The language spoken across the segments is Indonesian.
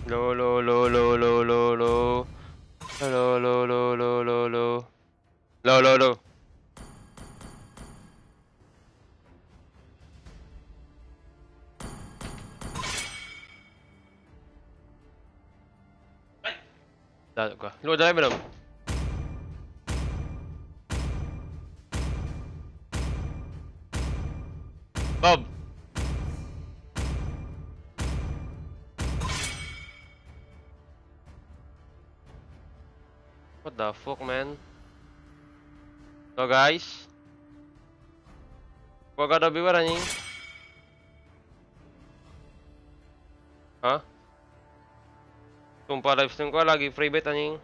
Lo lo lo lo lo lo lo. Lo lo lo lo lo lo. Lo lo lo. Dalo ka. Lo dali belum? Bob. What the fuck, man? So guys, gua gak ada viewer anjing. Hah? Sumpah live stream gua lagi free bet anjing.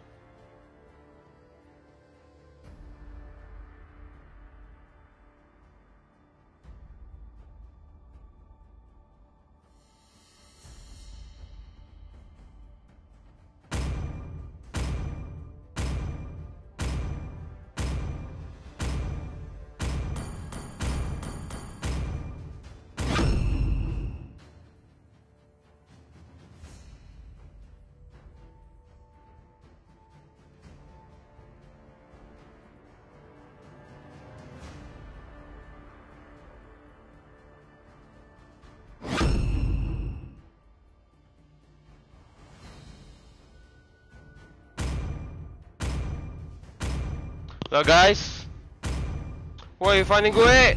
Halo guys. Woi, Fanny gue.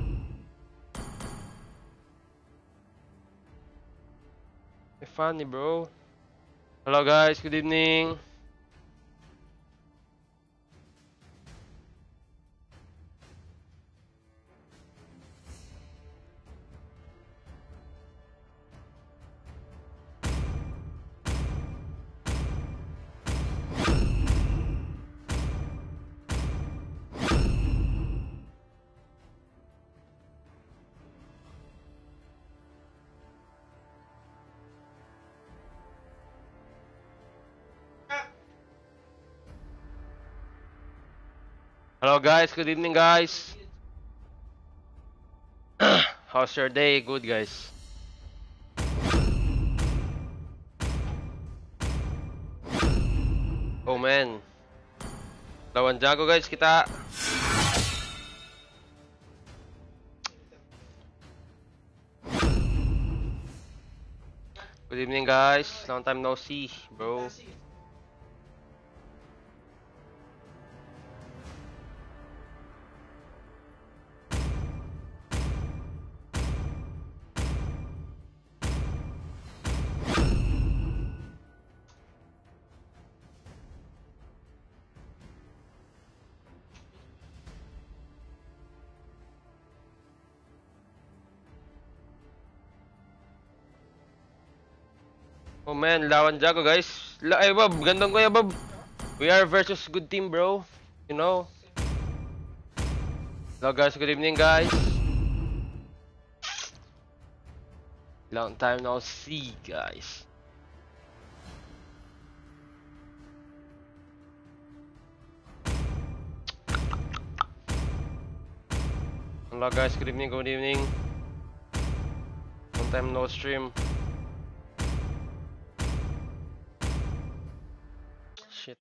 Fanny, bro. Halo guys, good evening. Hello guys, good evening guys. How's your day? Good guys. Oh man. Lawan jago guys kita. Good evening guys. Long time no see, bro. Oh man, lawan jago guys. Bob, gandang ko ya Bob. We are versus good team, bro. You know. Hello guys, good evening guys. Long time no see, guys. Hello guys, good evening, good evening. Long time no stream. Shit.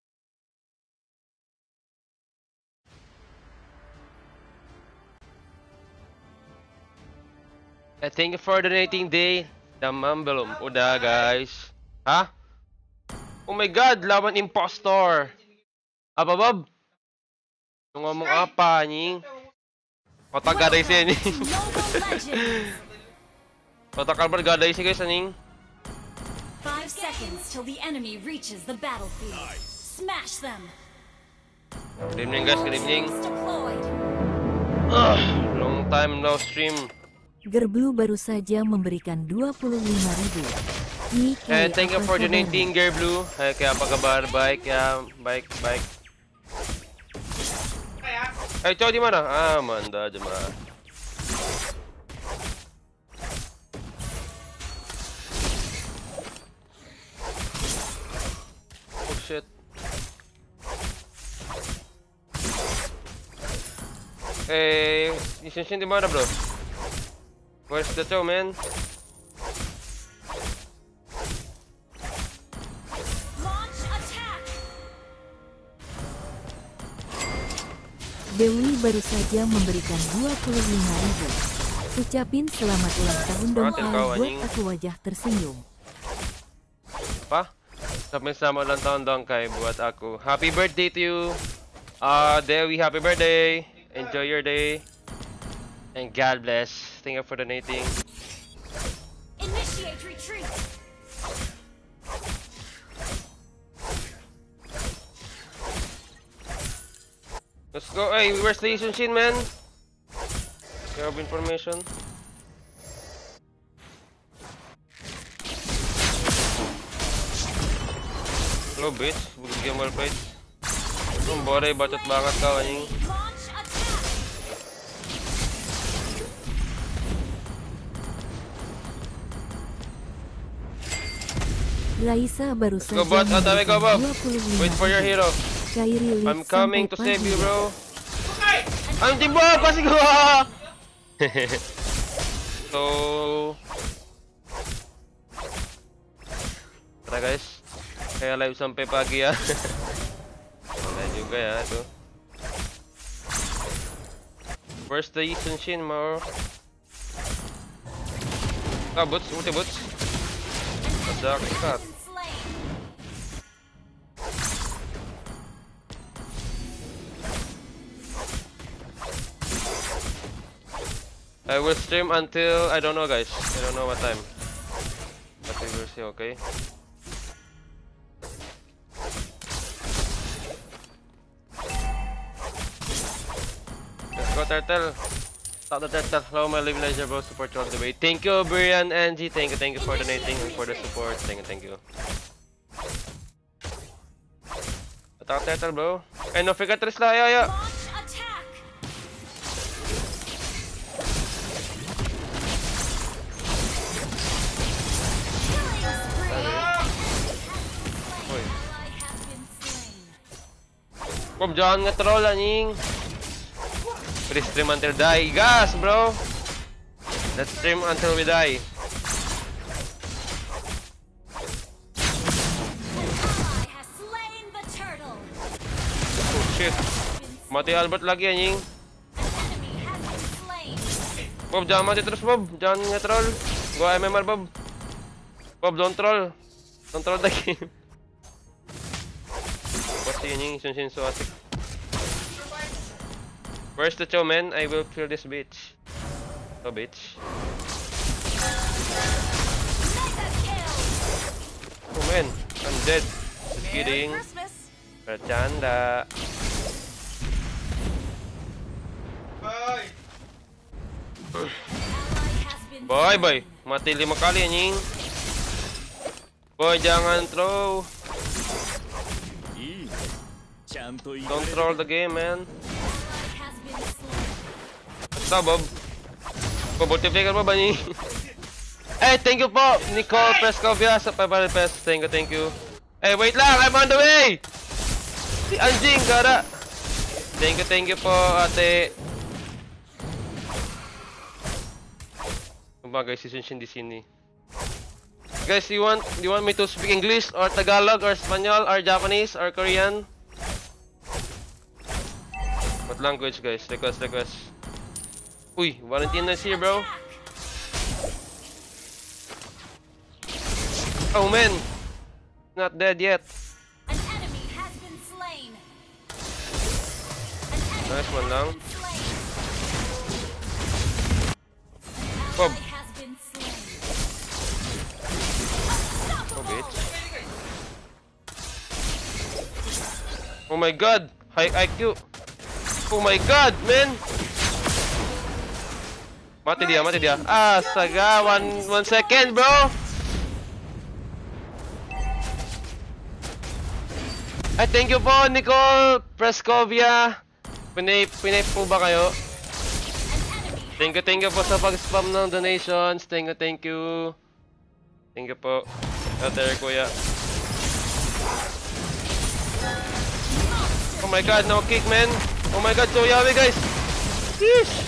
Thank you for donating day. Damam belum? Udah guys. Hah? Oh my god, lawan impostor. Apa Bob? Ngomong apa anjing? Otak gak ada isi anjing. Otak Albert gak ada isi guys anjing. 5 seconds till the enemy reaches the battlefield. Smash them. Good evening guys, good evening. Long time no stream. Gerblu baru saja memberikan 25.000. Thank you for donating Gerblu. Kayak apa kabar? Baik ya, baik. Cowok di mana? Manda aja mah. Oh shit. Nishin di mana bro? Where's the show, man? Dewi baru saja memberikan 25.000. Ucapin selamat ulang tahun dong Matil Al, kau, buat anjing. aku wajah tersenyum. Apa? Sabi sama ulang tahun dong kay buat aku. Happy birthday to you. Dewi, happy birthday. Enjoy your day. And God bless. Thank you for donating. Initiate retreat. Let's go. Hey, where's the Yun Shin, man? You have information? Hello, bitch. Good game, well played. Ang boray, bacot banget kau, anjing. Launch attack. Raisa baru Let's saja go, bot. Ataway ka, Bob. 25.000. Wait for your hero. Kairi Liv I'm coming to sampai save you, pagi. bro. Anjing, Bob! Kasi ko! So... Tara, guys. Kaya live sampai pagi, ya. Wala juga, ya, ito. Where's the Yun Shin, Mao? Ah, boots. Ulti boots. Ada, cut. Been slain. I will stream until I don't know, guys. I don't know what time. But we will see, okay? Let's go, Turtle. Stop the Turtle. Hello, my living legend, bro. Support you all the way. Thank you, Brian, Angie. Thank you for donating and for the support. Thank you. Attack Turtle, bro. Ay, no, Figatris la, ya. Launch attack. Killing spree. Uy. Ally has been slain. Bob, jangan nge-troll, anjing. Please stream until die. Gas, bro. Let's stream until we die. Ally has slain the turtle. Oh, shit. Mati Albert lagi, anjing. An enemy has been slain. Bob, jangan mati terus, Bob. Jangan nge-troll. Gua MMR, Bob. Bob, don't troll. Don't troll the game. What's the anjing? Yun Shin so asik. Where's the chow, man? I will kill this bitch. Oh, bitch. Mega kill. Oh, man. I'm dead. Just kidding. Christmas. Bercanda. Ally has been Boy, boy. slain. Mati 5 kali, anjing. Boy, jangan throw. Don't troll the game, man. Ally has been slain. Basta, Bob. Bob, multiplayer mo ba ni? Eh, thank you po, Nicole Prescovia sa 500 pesos. Thank you. Eh, wait lang, I'm on the way! Si Anjing, gara. Thank you po, ate. Kumbaga, si Sunshin di sini. Guys, you want me to speak English or Tagalog or Spanish or Japanese or Korean? What language, guys? Request. Uy, Valentina's here, bro. Oh man, not dead yet. An enemy has been slain. Nice one lang. Slain. Bob. Ally has been slain. Oh, bitch. Oh my god, high IQ. Oh my god, man. Mati dia. Astaga, one second, bro. Ay, thank you po, Nicole Prescovia. Pinay po ba kayo? Thank you po sa pag-spam ng donations. Thank you. Thank you po. Ate, kuya. Oh my god, no kick, man. Oh my god, so yawi, guys. Sheesh.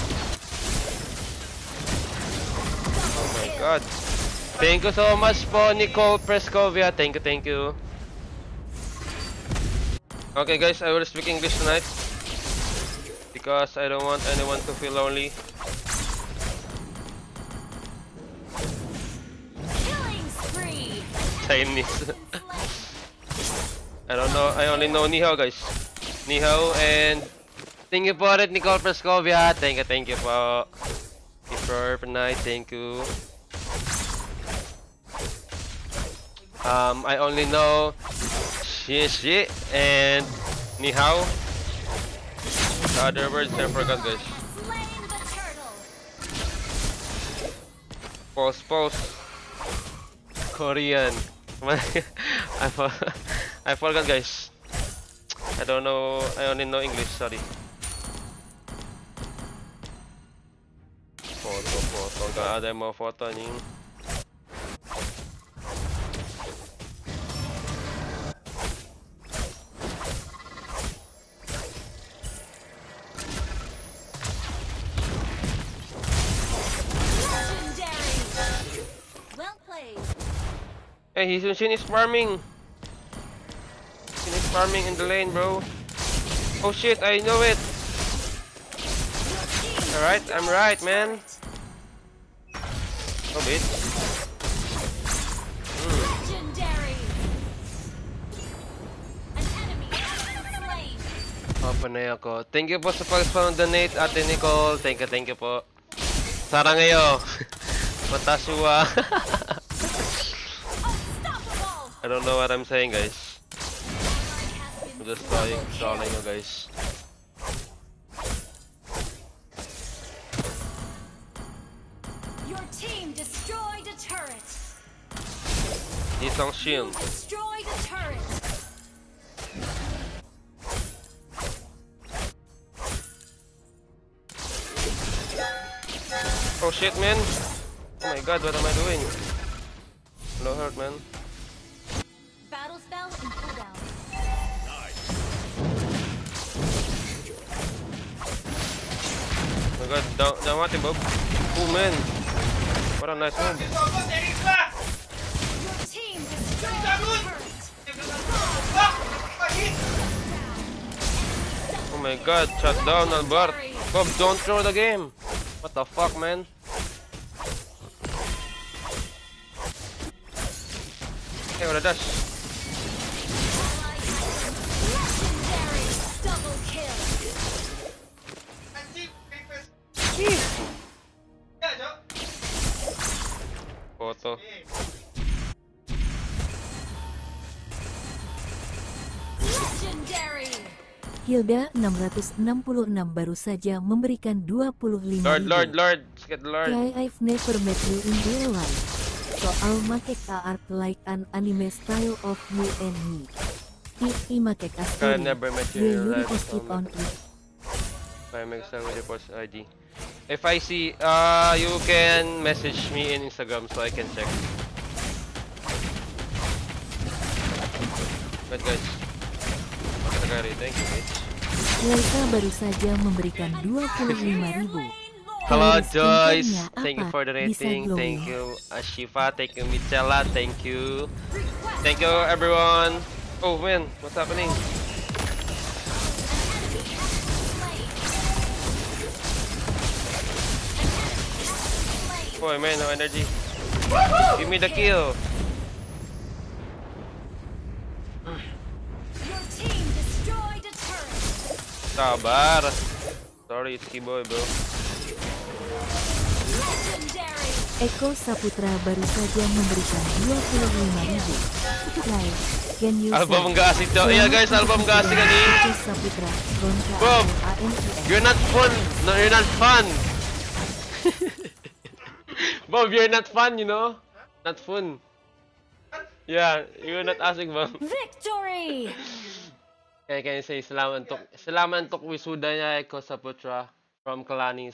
Oh my god. Thank you so much po, Nicole Prescovia. Thank you. Okay, guys, I will speak English tonight. because I don't want anyone to feel lonely. Killing spree. Chinese. I don't know. I only know Ni Hao, guys. Ni Hao, and thank you for it, Nicole Prescovia. Thank you po. For night, thank you. I only know Shi and Ni Hao. The other words I forgot, guys. Slain the turtle. Post. Korean. I forgot, guys. I don't know. I only know English. Sorry. Foto. Gak ada yang mau foto nih. Legendary. Well played. Hey, Shin is farming. Shin is farming in the lane, bro. Oh shit, I know it. Alright, I'm right, man. Oh, bitch. Legendary. An enemy has been slain. Panay ako. Thank you po sa pag-spawn donate, Ate Nicole. Thank you po. Sarang ngayon. Matasuwa. Unstoppable. I don't know what I'm saying, guys. Has I'm been just double trolling you kill. guys. Your team destroyed a turret. Isang You shield. destroyed a turret. Oh shit, man. Oh my god, what am I doing? No hurt, man. Battle spell in cooldown. Oh my god, down mati, Bob. Oh man. What a nice move. Your team destroyed a turret. Oh my god, shut down, Albert. Bob, don't throw the game. What the fuck, man? Hey, what a dash. Legendary double kill. Foto. Legendary. Hilda 666 baru saja memberikan 25.000. Lord. Let's get the Lord. Guy, I've never met you in real life. So I'll make a art like an anime style of you and me. If I make a I story, never met you will in you real life. repost it on it? I make some with the post ID. If I see, you can message me in Instagram so I can check. But guys, thank you, bitch. Laika baru saja memberikan 25.000. Hello, Playlist Joyce. income-nya Thank you apa? for the Bisa rating. glowing. Thank you, Ashifa. Thank you, Michela. Thank you. Thank you, everyone. Oh man, what's happening? Oh man, no energy. Give me the kill. Your team destroyed a turret. Sabar. Sorry, it's Kiboy, bro. Legendary. Eko Saputra baru saja memberikan 25.000. Guys, can you Album nggak asik, Cok. Iya guys, album nggak asik ini. Eko Saputra, Ronka Bob, ANIS. you're not fun. No, you're not fun. Bob, you're not fun, you know? Not fun. Yeah, you're not asik, Bob. Victory. Can you say selamat untuk wisudanya Eko Saputra from Kalanis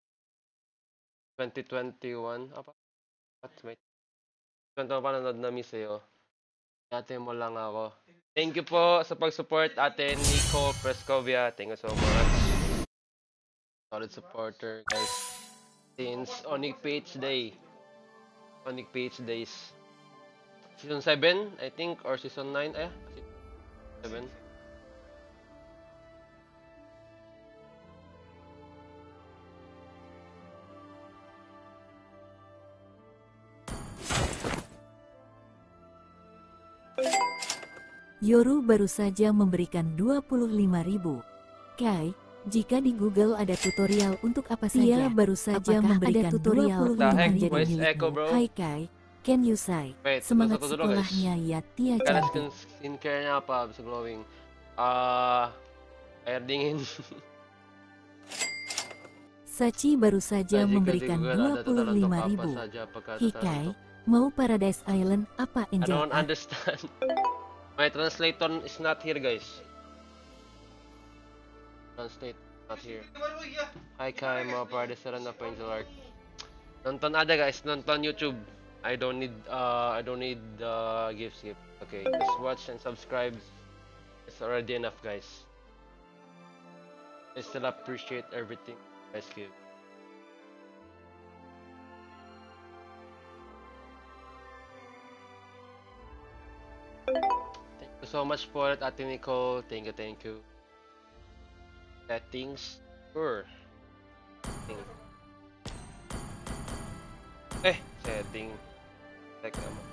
2021. Apa? What? Wait. Kanta pa nanonood na miss sa'yo. Ate mo lang ako. Thank you po sa pag-support, Ate Nico Prescovia. Thank you so much. Solid supporter, guys. Since Onyx Page Day. Onyx Page Days. Season 7, I think, or Season 9. Season 7. Yoru baru saja memberikan 25.000. Kai, jika di Google ada tutorial untuk apa saja, baru saja Apakah memberikan ada tutorial 25 The heck? menjadi Why is echo, milikmu. bro? Hai Kai, can you say? Wait, Semangat tutup dulu, guys. sekolahnya ya Tia Kalian cantik. skincare-nya apa bisa glowing? Air dingin. Sachi baru saja Jika di memberikan Google ada tutorial untuk apa 25.000. saja, apakah tutorial Hikai, untuk... mau Paradise Island apa I Angel? don't understand. My translator is not here, guys. Translate not here. Hi Kai, mau Paradise Island apa Angel Art? Nonton ada guys, nonton YouTube. I don't need gifts. Okay, just watch and subscribe. It's already enough, guys. I still appreciate everything you guys give. Thank you so much for it, Ate Nicole. Thank you. Settings, sure. Setting. Teka mo.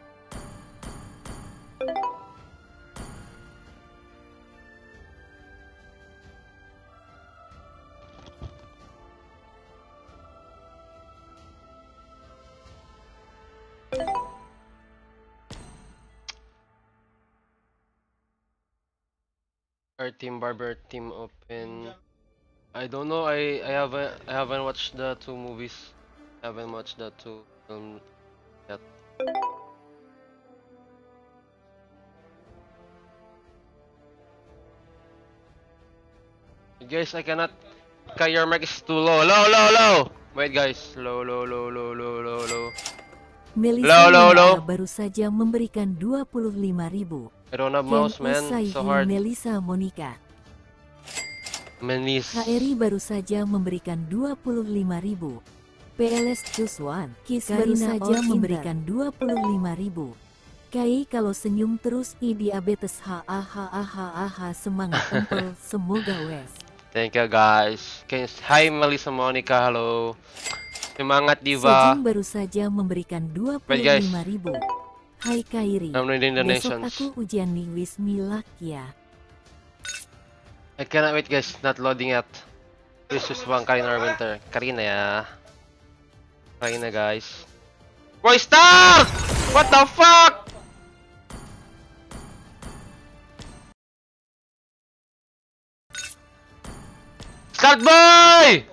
Our team barber team open. I don't know. I haven't watched the two movies. I haven't watched the two films yet. Guys, I cannot. Okay, your mic is too low. Low. Wait, guys. Low. Melissa Low. Monica baru saja memberikan 25.000. I don't have Ken mouse, man. So Usaihi hard. Melissa Monica. Menis. KRI baru saja memberikan 25.000. PLS Juswan Kis baru saja memberikan 25.000. Kai kalau senyum terus diabetes hahaha semangat empel semoga wes. Thank you, guys. Hi, Melissa Monica. Halo. Semangat, Diva. Sejing baru saja memberikan 25.000. Hai Kairi. I'm reading the Besok nations. aku ujian linguis milak ya. I cannot wait, guys. Not loading yet. Please choose one Karina or Winter. Karina ya. Karina, guys. Boy, start! What the fuck? Start, boy!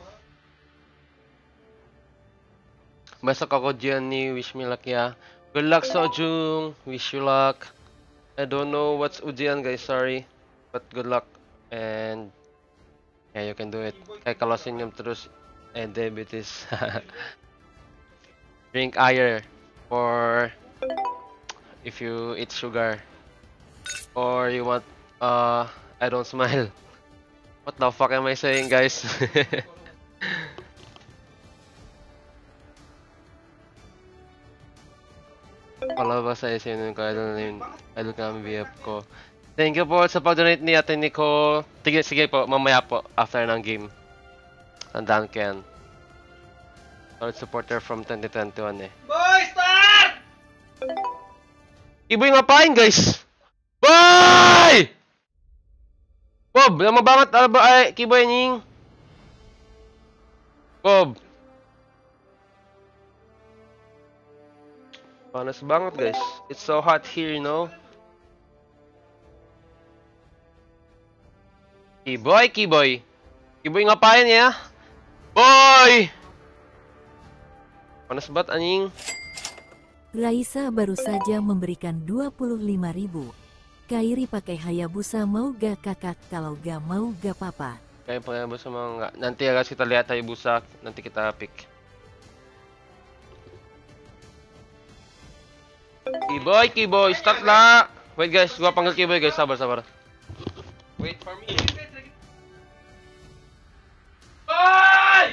Besok ako dyan ni Wish me luck ya. Good luck, Sojung. Wish you luck. I don't know what's ujian, guys. Sorry. But good luck. And yeah, you can do it. Kaya kalau senyum terus diabetes. Drink iron for if you eat sugar. Or you want I don't smile. What the fuck am I saying, guys? Palabas sa SNN ko, idol kami VF ko. Thank you po sa pag-donate ni Ate Nico. Sige po, mamaya po, after ng game. Tandaan ko yan. Solid supporter from 2021 eh. Boy, start! Ibo yung ngapain, guys! Boy! Bob, lama banget alba ay Kiboy nying. Bob. Panas banget, guys. It's so hot here, you know. Kiboy. Kiboy ngapain ya? Boy! Panas banget anjing. Raisa baru saja memberikan 25.000. Kairi pakai Hayabusa mau gak kakak, kalau gak mau gak papa. Kayak pengen busa mau nggak? Nanti ya guys, kita lihat aja busa, nanti kita pick. Kiboy, start lah. Wait guys, gua panggil Kiboy guys, sabar. Wait for me. Boy!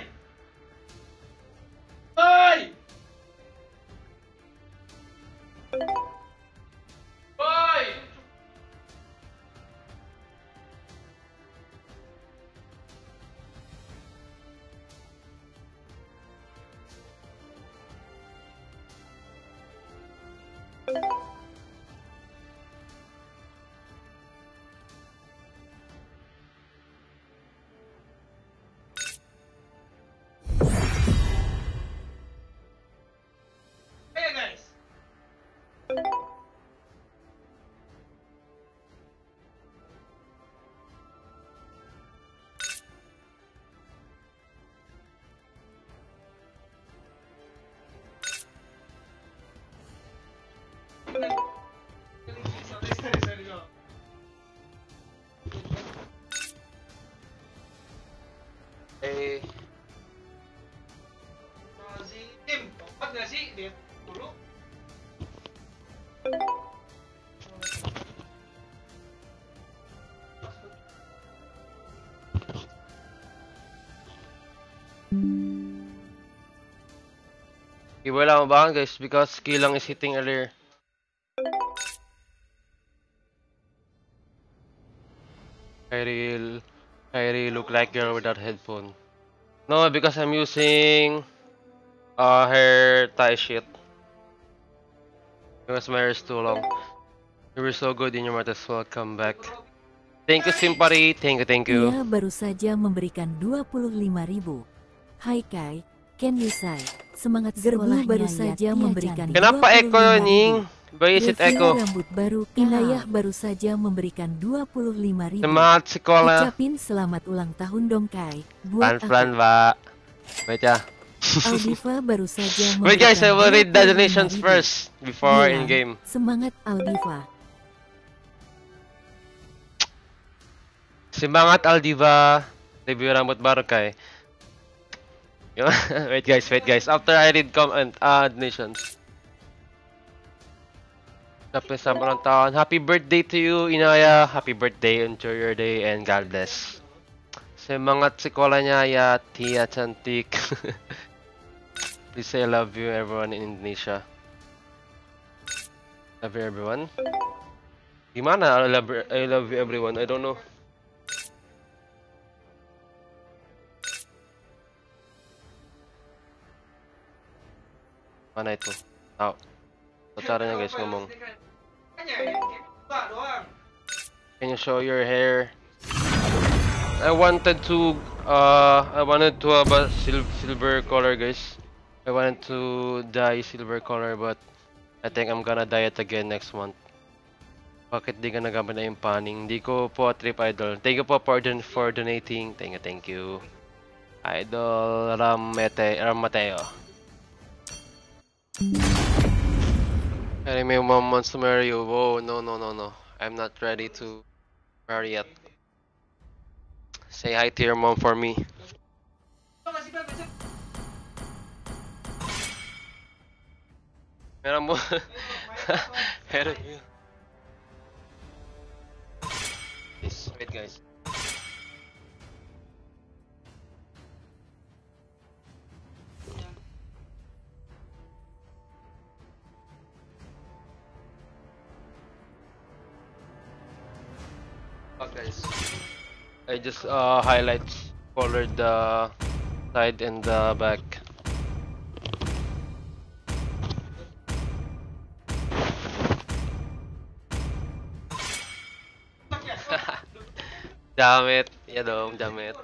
Wala mabahan guys because Kilang is hitting earlier. I really look like girl without headphone. No, because I'm using hair tie shit. Because my hair is too long. You were so good in your matters. Welcome back. Thank you Simpari. Thank you. Ia baru saja memberikan 25.000. Hai Kai, can you say? Semangat sekolahnya baru saja memberikan Kenapa echo 25.000. nying? Baisit Levi echo. rambut baru Inayah baru saja memberikan 25.000. Semangat sekolah. Ucapin selamat ulang tahun dong Kai. Buat Pelan-pelan, aku. Mbak. Baik ya. Aldiva baru saja Wait guys, I will read the 25.000. donations first before Bilang, in game. Semangat Aldiva. Semangat Aldiva. Review rambut baru Kai. Wait guys. After I read comment donations. Tapos sa ulang tahun. Happy birthday to you, Inaya. Happy birthday. Enjoy your day and God bless. Semangat sekolahnya ya, Tia cantik. Please say I love you everyone in Indonesia. Love you everyone. Gimana I love you everyone? I don't know. Mana itu? Tahu. Caranya guys ngomong. Can you show your hair? I wanted to have a silver color guys. I wanted to dye silver color but I think I'm gonna dye it again next month. Bakit di ka nagamit na yung panning? Hindi ko po trip idol. Thank you po for donating. Thank you. Idol Ram Mateo. Anime mom wants to marry you. Whoa, no. I'm not ready to marry yet. Say hi to your mom for me. Meron mo. Meron mo. Wait guys. Guys, I just colored the side and the back. Damit, ya dong, damit.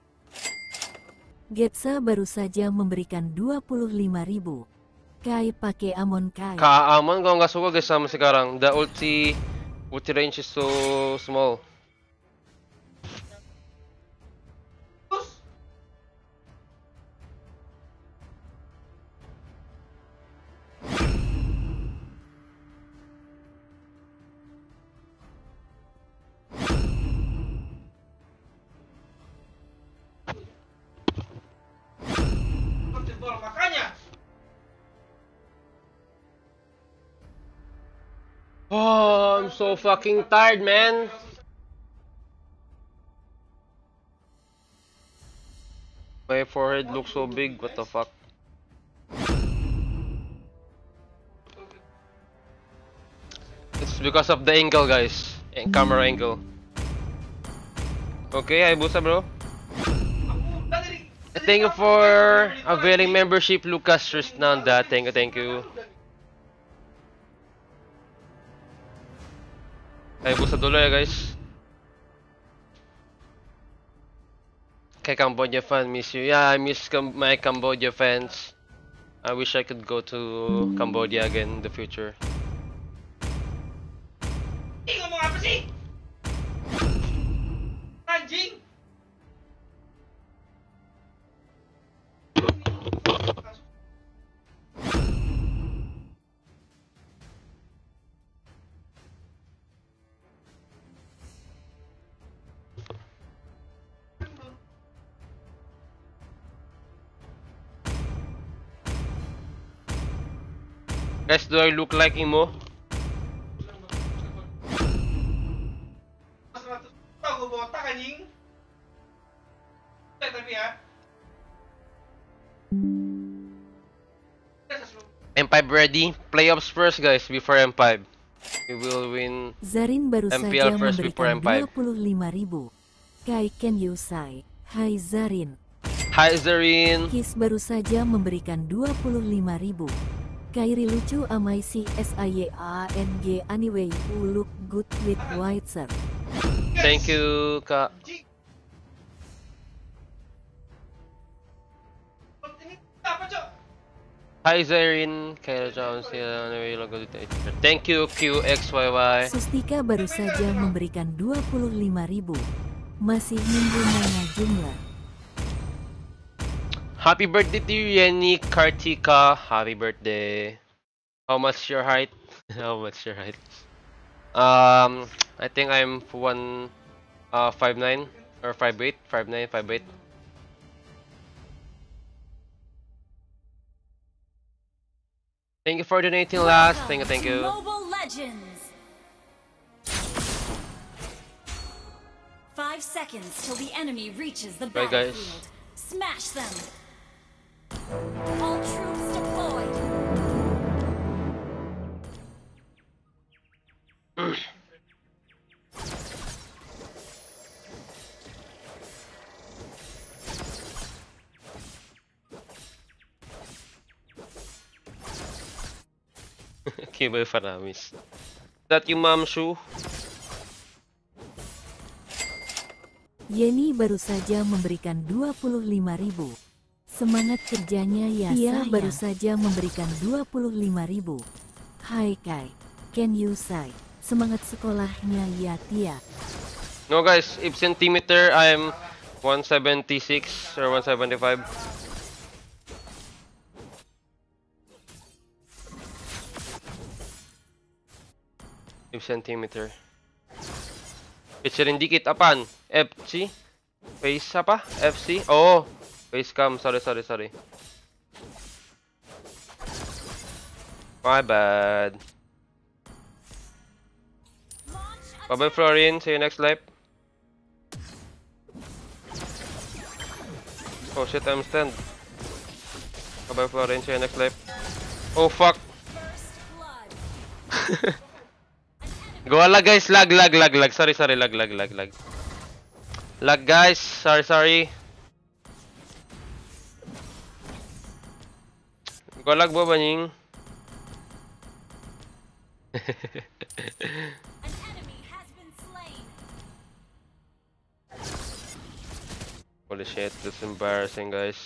Getsa baru saja memberikan 25.000. Kai pakai Amon Kai. Kaamon ko nggak suka guys sama sekarang. The ulti range is so small. Oh, I'm so fucking tired, man. My forehead looks so big, what the fuck? It's because of the angle, guys. Camera angle. Okay, Hayabusa, bro. Thank you for availing membership, Lucas Trisnanda. Thank you. Hayabusa dulu ya, guys. Okay, Cambodia fan, miss you. Yeah, I miss my Cambodia fans. I wish I could go to Cambodia again in the future. Ngomong apa sih? Anjing. Guys, do I look like Imo? Gue botak anjing. Tapi ya. M5 ready. Playoffs first guys before M5. We will win. Zarin baru MPL saja first before memberikan M5. 25.000. Kai Ken Yusai. Hai Zarin. Hi Zarin. Kis baru saja memberikan 25.000. Kairi lucu amai si SIYANG anyway you look good with white shirt. Thank you Kak. Ini apa, Cok? Hi Zarin. Kyle Jones. Thank you QXYY. Sustika baru saja memberikan 25.000. Masih nunggu mana jumlah. Happy birthday to you, Yenny Kartika. Happy birthday. How much your height? How much your height? I think I'm 5'9" or 5'8", 5'9", 5'8". Thank you for donating last. Thank you. Mobile Legends. 5 seconds till the enemy reaches the Right, guys. battlefield. Smash them. All troops deployed. Kibay Faramis. That yung mom shoe? Yeni baru saja memberikan 25.000. Semangat kerjanya ya Tia sayang. Baru saja memberikan 25.000. Hai Kai, Ken Yusai. Semangat sekolahnya ya Tia. No guys, if centimeter I'm 176 or 175. If centimeter. Kecilin dikit apaan? FC? Face apa? FC? Oh, face cam. Sorry. My bad. Bye-bye, Florin. See you next live. Oh shit, I'm stunned. Bye-bye, Florin. See you next live. Oh fuck. Go lag guys, lag. Sorry, lag. Lag guys, sorry. Go lag ba banying? An enemy has been slain. Holy shit, that's embarrassing guys.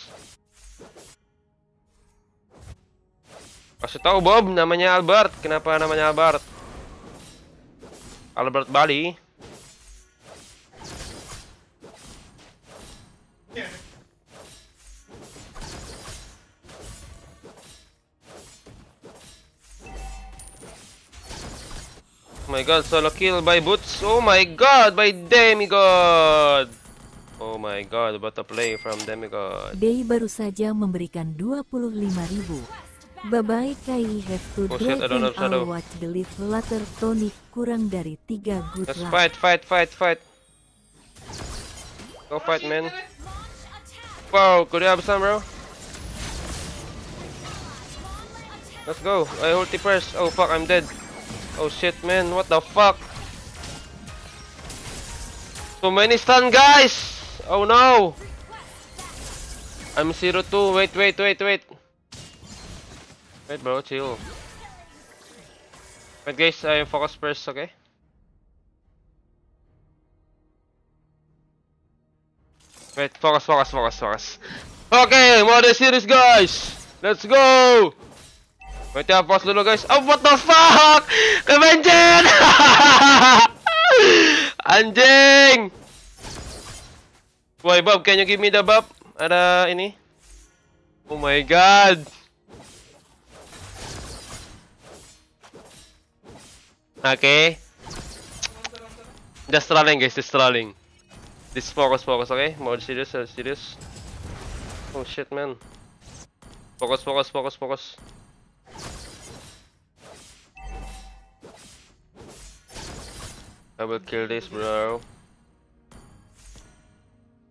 Kasih tahu Bob, namanya Albert. Kenapa namanya Albert? Albert Bali. Oh my god, solo kill by Boots. Oh my god, by Demigod. Oh my god, what a play from Demigod. Day baru saja memberikan 25.000. Bye-bye Kai have to Oh shit, I don't have shadow. watch the live later tonic kurang dari 3 good Let's luck. fight. Go fight, man. Wow, could you have some, bro? Let's go. I ulti first. Oh fuck, I'm dead. Oh shit, man. What the fuck? So many stun, guys. Oh no. I'm 0-2. Wait. Wait, bro. Chill. Wait, guys. I focus first, okay? Wait, focus. Okay, mother series, guys. Let's go. Wait, pause dulu, guys. Oh, what the fuck? Kebenjen. Anjing. Why, Bob? Can you give me the buff? Ada ini. Oh my god. Okay. Just trolling, guys. Just trolling. This focus, okay? More serious. Oh shit, man. Focus. I will kill this, bro.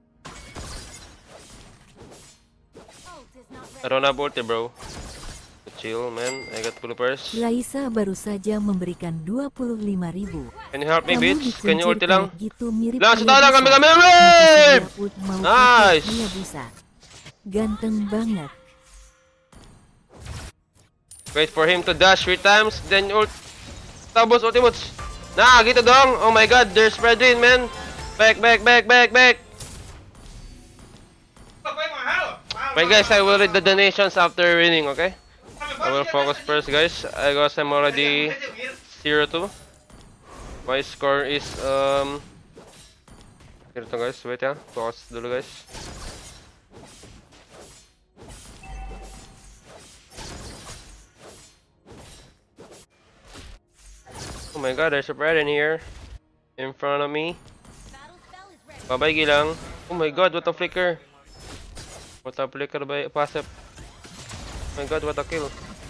I don't have ulti, bro. chill, man. I got bloopers. Raisa baru saja memberikan 25.000. Can you help me, Kamu bitch? Can you ulti dikuncir lang? kayak gitu mirip Lang, Hayabusa. lang, kami, Makasih wave! ya, Ut, mau Nice. pakai Hayabusa. Ganteng banget. Wait for him to dash 3 times, then ult. Tapos ultimates. Nah, gitu dong. Oh my god, there's Fredrin, man. Back. Apa yang mahal? Wait guys, I will read the donations after winning, okay? I will focus first guys. I guess I'm already 0-2. My score is Ganito guys, wait ya. Focus dulu guys. Oh my god, there's a Brad in here. In front of me. Bye-bye Gilang. Oh my god, what a flicker. What a flicker by passive. Oh my god, what a kill.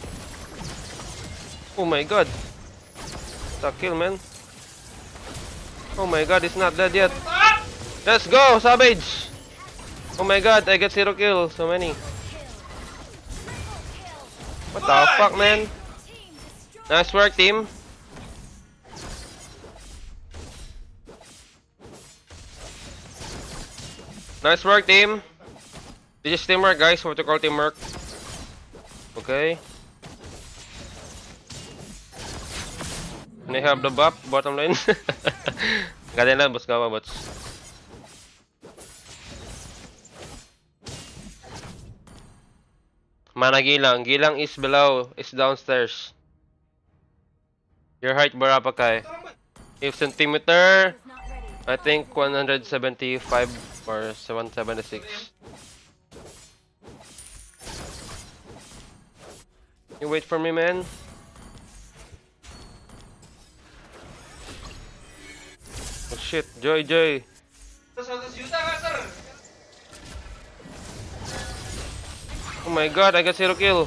Oh my god. What a kill, man. Oh my god, it's not dead yet. Let's go, Savage. Oh my god, I get 0 kills. So many. What the fuck, man? Nice work, team. Nice work, team. This is teamwork, guys. What you call teamwork? Okay. And I have the buff, bottom lane. Ganyan lang, boss gawa, bots. Mana Gilang. Gilang is below, is downstairs. Your height, Barapakai. If centimeter, I think 175 or 776. You wait for me, man. Oh shit, Joy. 100 juta nggak, sir? Oh my god, I got 0 kill.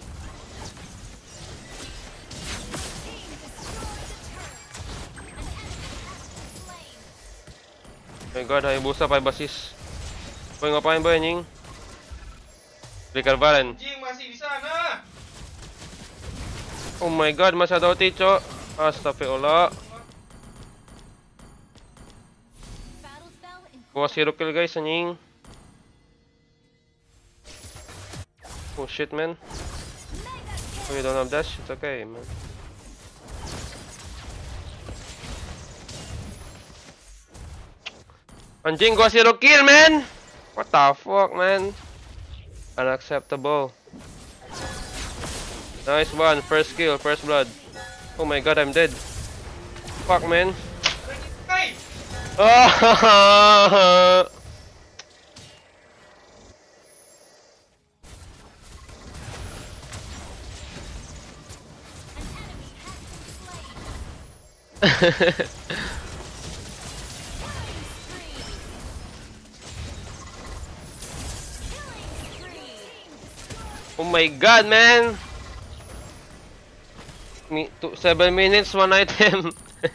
Oh my god, Hayabusa 5 assist. Boy, ngapain boy anjing? Ricar Valen. Anjing masih di sana. Oh my god, masyado ticho. Astagfirullah. Bawa 0 kill guys anjing. Oh shit, man. Oh, you don't have dash? It's okay, man. Anjing, gua 0 kill, man! What the fuck, man? Unacceptable. Nice one, first kill, first blood. Oh my god, I'm dead. Fuck, man. Hey, Oh! Oh my god, man! 7 minutes, 1 item.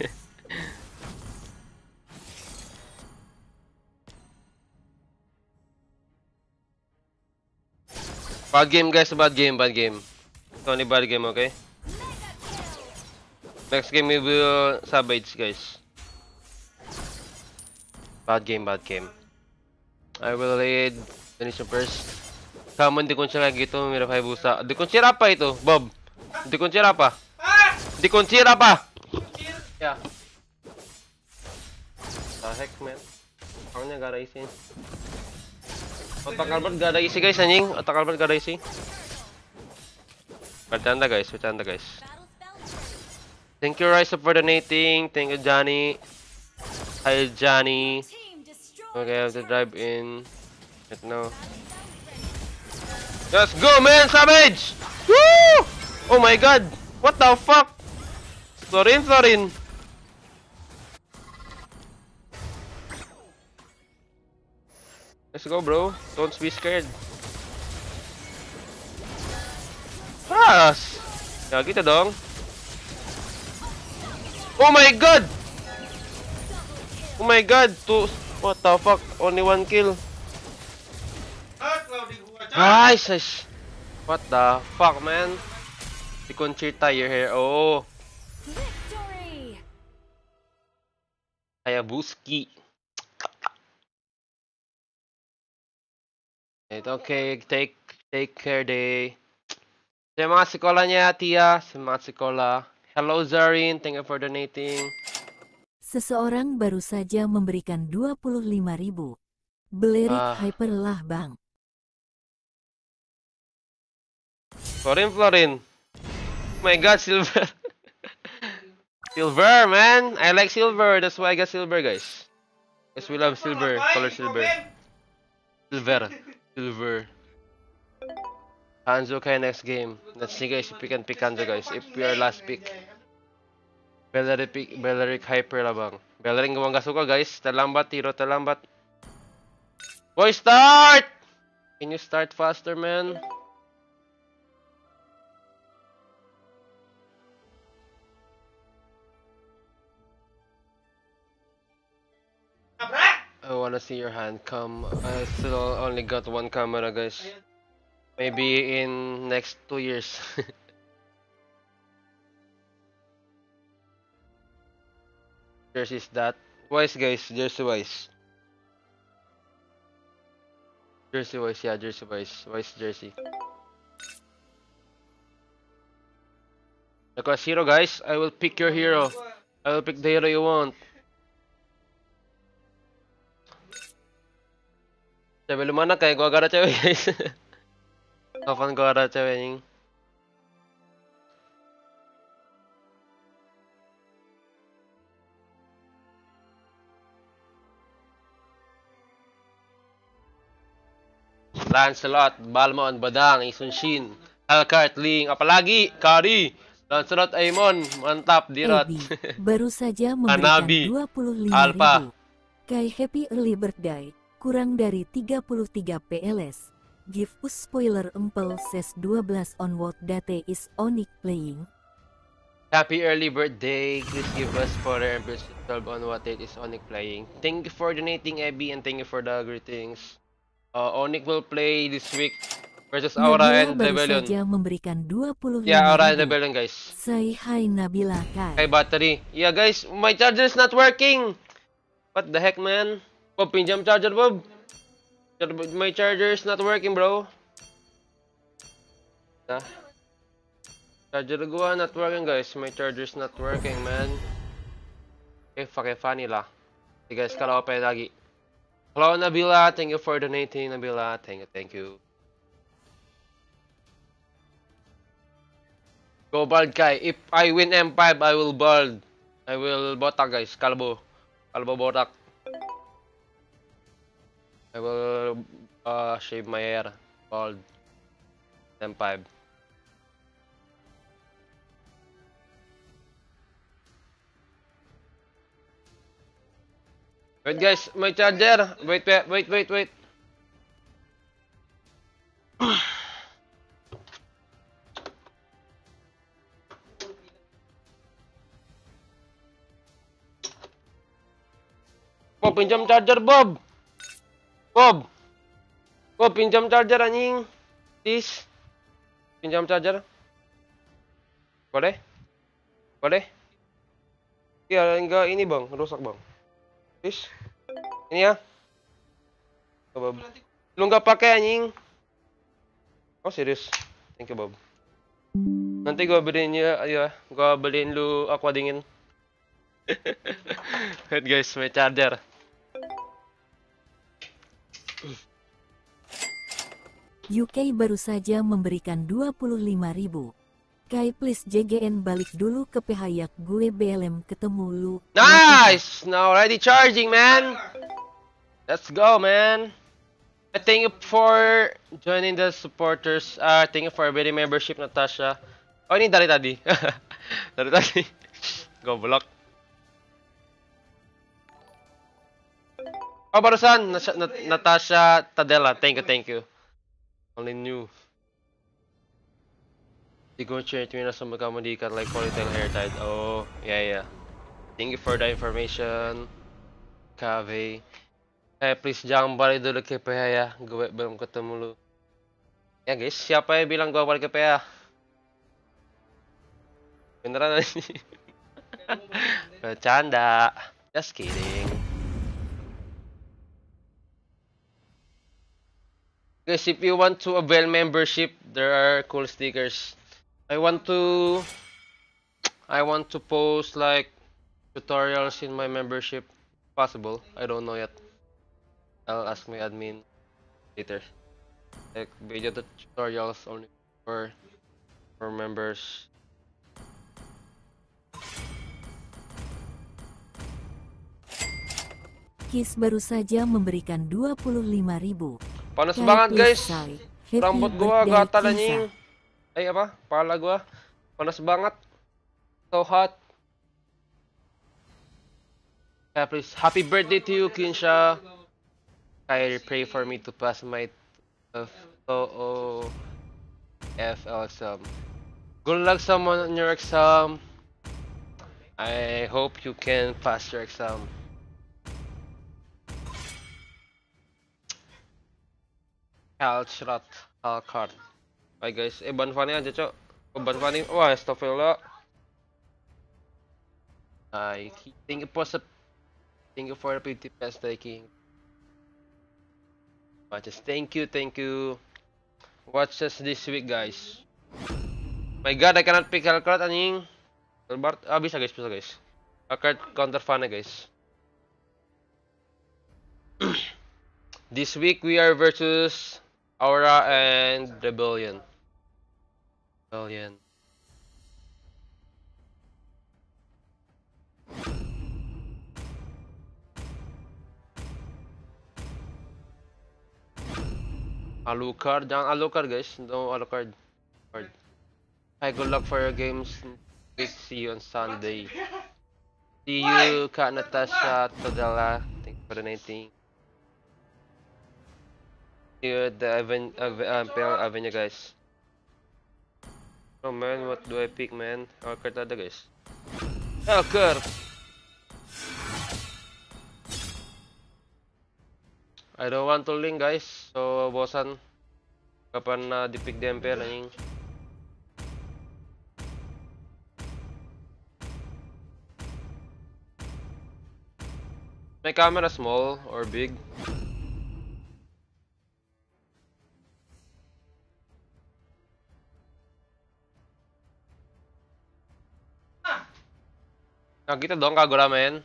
Bad game, guys. Bad game. It's only bad game, okay? Next game we will Savage, guys. Bad game. I will lead Denisha first. Kamu di kunci lagi gitu, mirip Hayabusa. Di kunci apa itu, Bob? Di kunci apa? Di kunci apa? Ya. The heck, man. Soalnya gak ada isi. Otak Albert gak ada isi, guys, anjing. Otak Albert gak ada isi. Bercanda, guys. Thank you, Rise, for donating. Thank you, Johnny. Hi, Johnny. Okay, I have to drive in. Right now. Let's go, man! Savage! Woo! Oh my god! What the fuck? Florin. Let's go, bro. Don't be scared. Pass! Ya gitu dong. Oh my god! Oh my god! What the fuck? Only 1 kill. kalau di gua, Cok. Nice! What the fuck, man? Si Conchita, you're here. Oh, Victory! Hayabuski. Okay, take care day. Sa mga sikola niya, Tia. Sa mga sikola. Hello, Zarin. Thank you for donating. Seseorang baru saja memberikan 25.000. Belerik Ah. hyper lah bang. Florin. Oh my god, silver. Silver, man. I like silver. That's why I got silver, guys. Yes, we love silver. Color silver. Silver. Hanzo kay next game. Let's see guys if we can pick Hanzo guys. If we are last pick. Belleric hyper labang. Belleric gawang gasuka guys. Talambat, tiro talambat. Boy, start! Can you start faster, man? I wanna see your hand come. I still only got one camera, guys. Maybe in next 2 years. Jersey's that. Wise, guys. Jersey wise. Jersey wise, yeah, Jersey wise. Wise jersey. Because hero, guys, I will pick your hero. I will pick the hero you want. Sabi lumana kay gua gara cewek, guys. Kapan gua gara cewek ning? Lancelot, Balmon, Badang, Isun Shin, Alcart, Ling, apalagi Kari, Lancelot, Aemon, mantap Dirat. Ebi baru saja memberikan Hanabi, 25.000. Alpha. Kai happy early birthday, kurang dari 33 PLS. Give us spoiler empel ses 12 on what date is Onyx playing. Happy early birthday. Please give us further and please 12 on what date is Onyx playing. Thank you for donating, Abby, and thank you for the greetings. Onyx will play this week versus Aura Nabila and baru Rebellion. saja memberikan 25.000. Yeah, Aura and Rebellion, guys. Say hi Nabila Kai. Hey, battery. Yeah, guys, my charger is not working. What the heck, man? Bob, pinjam charger, Bob. My charger is not working, bro. Nah. Charger gua not working, guys. My charger is not working, man. Okay, fucking funny lah. Okay, guys, kalau apa lagi? Hello, Nabila. Thank you for donating, Nabila. Thank you. Go bald, Kai. If I win M5, I will bald. I will botak, guys. Kalbo botak. I will shave my hair. Bald. M5. Wait, guys, my charger. Wait. Bob, pinjam charger, Bob. Bob, pinjam charger, anjing. Please. Pinjam charger. Boleh? Iya, enggak ini, Bang. Rusak, Bang. Please. Ini ya. Bob. Lu nggak pakai anjing. Oh, serius. Thank you, Bob. Nanti gua beliin ya, gua beliin lu aqua dingin. Wait, guys, my charger. UK baru saja memberikan 25.000. Kai please JGN balik dulu ke Pehayak gue BLM ketemu lu. Nice! Now already charging, man. Let's go, man. Thank you for joining the supporters. Thank you for very membership, Natasha. Oh, ini dari tadi. Dari tadi. Goblok. Oh, barusan Natasha Tadella. Thank you. Only new. Signature Twina sama kamu diikat like ponytail hair tied. Oh, yeah. Thank you for the information, Kave. Please jangan balik dulu ke PH ya. Gue belum ketemu lu. Ya guys, siapa yang bilang gue balik ke PH? Beneran ini. Bercanda. Just kidding. Guys, if you want to avail membership, there are cool stickers. I want to post like tutorials in my membership. Possible. I don't know yet. I'll ask my admin later. Like video tutorials only for members. Kiss baru saja memberikan 25.000. Panas Kai banget guys. Pisai. Happy Rambut gua birthday, gatal Kisa. anjing. Apa? Kepala gua panas banget. So hot. Yeah, please. Happy birthday to you, Kinsha. I pray for me to pass my TOEFL exam. Good luck someone on your exam. I hope you can pass your exam. Halshrat Halkart. Bye guys. Ban Fanny aja, Cok. Ban Fanny. Wah, astagfirullah. Thank you for the 50 pesos taking. Watches. Thank you. Watch us this week, guys. My God, I cannot pick Halkart anjing. Albert, bisa guys. Halkart counter Fanny, guys. This week we are versus Aura and Rebellion. Alucard, jangan Alucard guys. No Alucard. Hi, good luck for your games. See you on Sunday. See you, Kak Natasha Tadala. Thank you for donating. See you at the Avenue, guys. Oh man, what do I pick, man? Alucard ada guys. Alucard. I don't want to link guys, so bosan. Kapan na di-pick Demper anjing. My camera small or big? Nah, kita dong Kagura, men.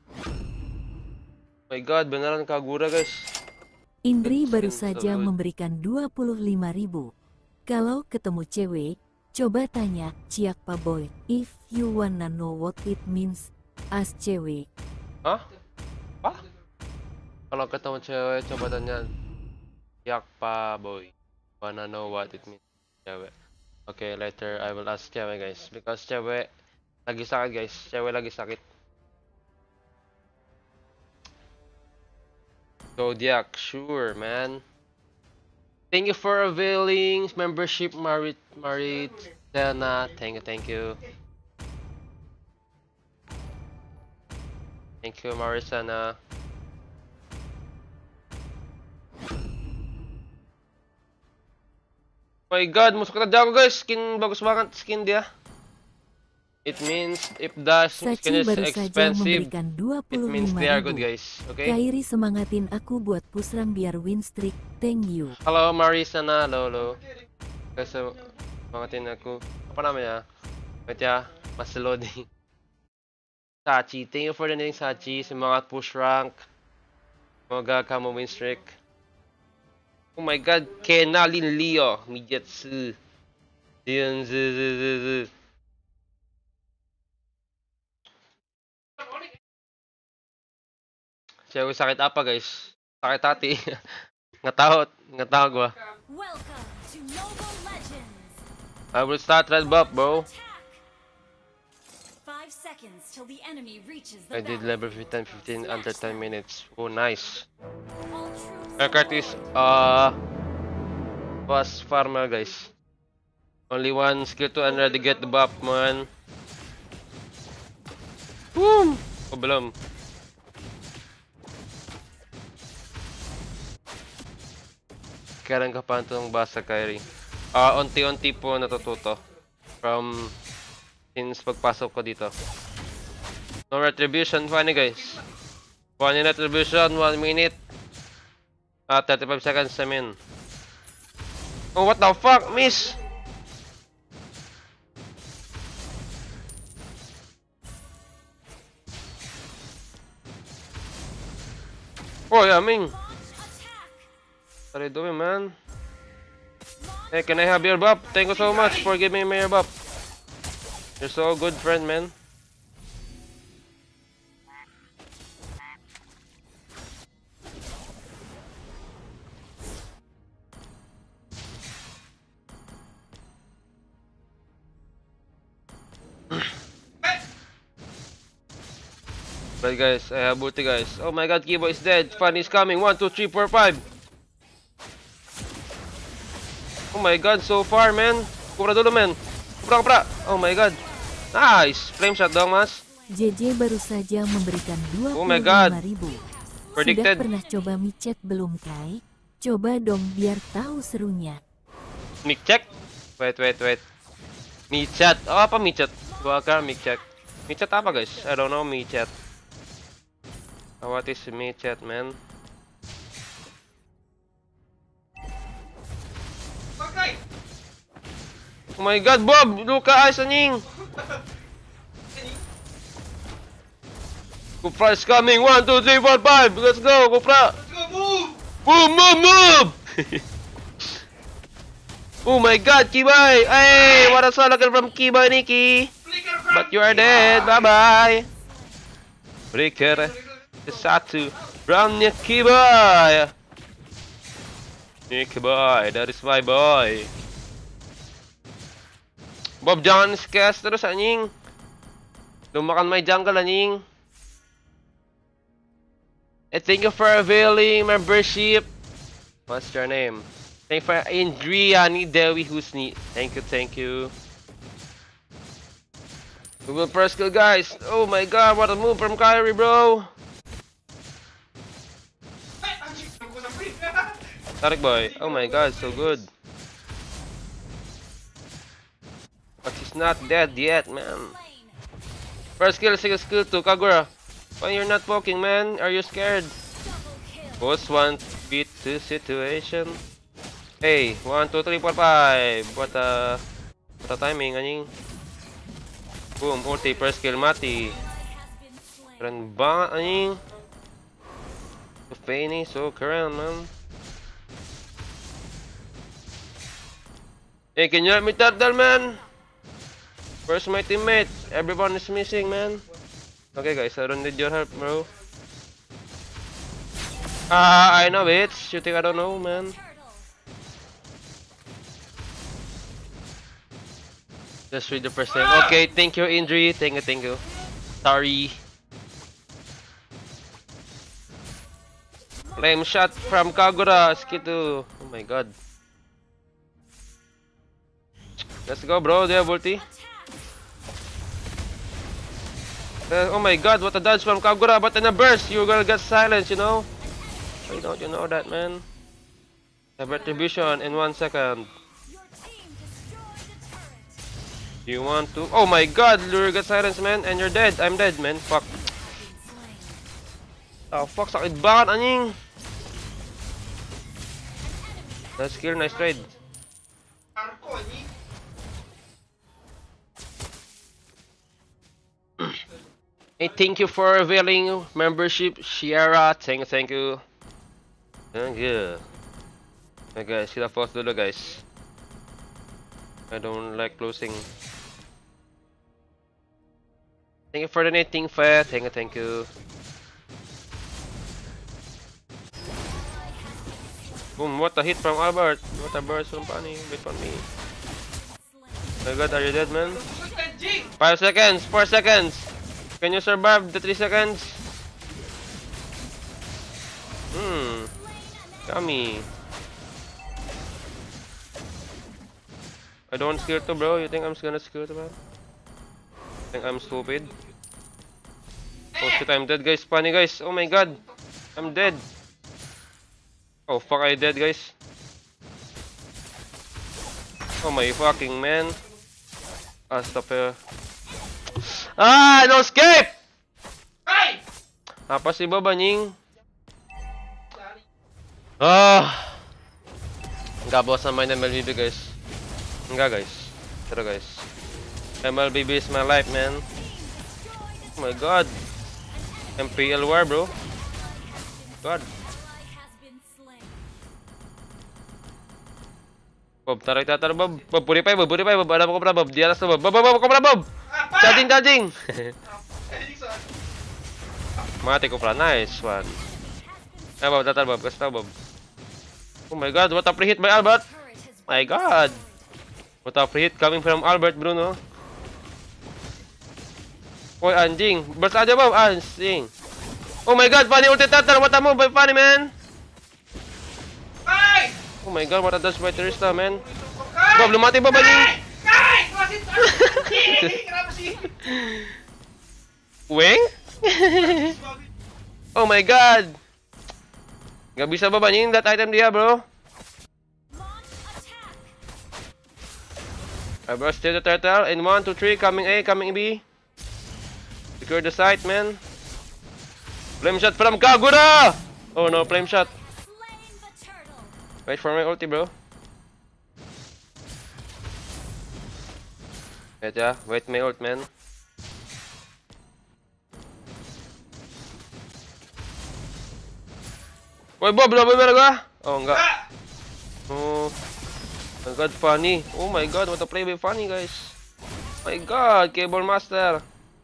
My God, beneran Kagura, guys. Indri baru saja memberikan 25.000. Kalau ketemu cewek, coba tanya Ciak Pak Boy. If you wanna know what it means, ask cewek. Hah? Apa? Kalau ketemu cewek, coba tanya Ciak Pak Boy. Wanna know what it means? Cewek. Okay, later I will ask cewek, guys. Because cewek lagi sakit, guys. Cewek lagi sakit. Zodiac, sure, man. Thank you for availing membership, Maritana. Thank you. Thank you, Maritana. My God, masuk na ako guys. Skin bagus banget skin dia. It means if the skin Sachi is baru saja expensive, memberikan it means they are good 25.000. guys. Okay. Kairi semangatin aku buat pusrang biar win streak. Thank you. Halo Marisana, halo. Guys, semangatin aku. Apa namanya? Wait ya, masih loading. Sachi, thank you for the name Sachi. Semangat push rank. Semoga kamu win streak. Oh my God, Kenalin Leo, Mijatsu. Diyan, Cewek sakit apa guys? Sakit hati. nggak tahu gua. Welcome to Mobile Legends. I will start red buff, bro. Attack. 5 seconds till the enemy reaches the I did level 15 under 10 minutes. Oh, nice. All troops Haircut is was farmer guys. Only one skill to already get the buff, man. Boom. Oh, belum. Kailan ka pa itong basa, Kyrie? Unti-unti po natututo. From Since pagpasok ko dito. No retribution, funny guys. Funny retribution, 1 minute. 35 seconds, I mean. Oh, what the fuck, miss? Oh, yeah, Ming. What are you doing, man? Hey, can I have your buff? Thank you so much for giving me your buff. You're so good friend, man. But guys, I have ulti guys. Oh my god, Kibo is dead. Fan is coming. 1, 2, 3, 4, 5. Oh my god, so far, man. Kupra dulu, man. Kupra. Oh my god. Nice. Flame shot dong, mas. JJ baru saja memberikan 25.000. Oh my god. Sudah Predicted. pernah coba micet belum, Kai? Coba dong biar tahu serunya. Mic check. Wait. Michat. Oh, apa michat? Gua kira mic check. Michat apa, guys? I don't know michat. What is michat, man? Pakai. Oh my god, Bob! Luka eyes anjing! Kupra is coming! 1, 2, 3, 4, 5! Let's go, Kupra! Let's go, move! Move! Oh my god, Kibay! Hey! What a solagan from Kibay, Nikki! Flicker from But you are dead! Bye-bye! Breaker satu roundnya Kibay! Kibay, that is my boy! Bob, jangan scares terus anjing. Lumakan my jungle anjing. Thank you for availing membership. What's your name? Thank you for Indriani Dewi Husni. Thank you. We will press kill, guys. Oh my god, what a move from Kyrie, bro. anjing, aku sampai. Tarik boy. Oh my god, so good. But he's not dead yet, man. First kill, second skill to Kagura. Why you're not poking, man? Are you scared? Boss want beat the situation. Hey, 1, 2, 3, 4, 5. What a timing, anjing. Boom, ulti, first kill, mati. Keren banget, anjing. So Fanny, so keren, man. Hey, can you help me turtle, man? Where's my teammate? Everyone is missing, man. Okay, guys, I don't need your help, bro. I know, bitch. You think I don't know, man? Just read the percent. Okay, thank you, Indri. Thank you. Sorry. Flame shot from Kagura. Skitu. Oh my god. Let's go, bro. They have ulti. Oh my god, what a dodge from Kagura, but in a burst, you're gonna get silenced, you know? Why don't you know that, man? Have retribution in 1 second. You want to? Oh my god, you get silenced, man, and you're dead. I'm dead, man. Fuck. Oh, fuck, sakit banget, anjing. Nice kill, nice trade. Arko anjing. Hey, thank you for availing membership, Shiara. Thank you. Thank you. Okay, guys, kita pause dulu, guys. I don't like closing. Thank you for donating, Fat. Thank you. Boom, what a hit from Albert. What a burst from Pani. Wait on me. Oh my god, are you dead, man? Tusuk anjing. 5 seconds, 4 seconds. Can you survive the 3 seconds? Yummy. I don't skill to, bro. You think I'm gonna skill to, man? Think I'm stupid? Oh shit, I'm dead, guys. Funny, guys. Oh my god. I'm dead. Oh fuck, I dead, guys. Oh my fucking man. Ah, stop here. Ah, no escape! Hey! Apa sih Bob anjing? Ah. Enggak bosan main MLBB guys. Enggak guys. Seru guys. MLBB is my life man. Oh my god. MPL war bro. God. Bob, tarik tatar Bob. Bob, purify Bob. Ada kobra Bob di atas tuh Bob. Bob, kobra Bob. Apa? Charging. Anjing soal. Mati kobra, nice one. Bob, tatar Bob, kasih tau Bob. Oh my god, what a free hit by Albert. My god. What a free hit coming from Albert Bruno. Woi anjing, burst aja Bob, anjing. Oh my god, Fanny ulti tatar, what a move by Fanny man. Hey! Oh my god, what a dash by Trista man. Kai! Bob, lu mati Bob anjing. Kai! Kelasin kenapa sih? Weng? Oh my god. Gak bisa Bob anjing that item dia bro. I burst the turtle in 1, 2, 3, coming A, coming B. Secure the site man. Flame shot from Kagura! Oh no, flame shot. Wait for my ulti bro. Wait ya, wait my ult man. Woi Bob, belum bener gua? Oh enggak. Oh my god, Fanny. Oh my god, what a play by Fanny guys. My god, Cable Master.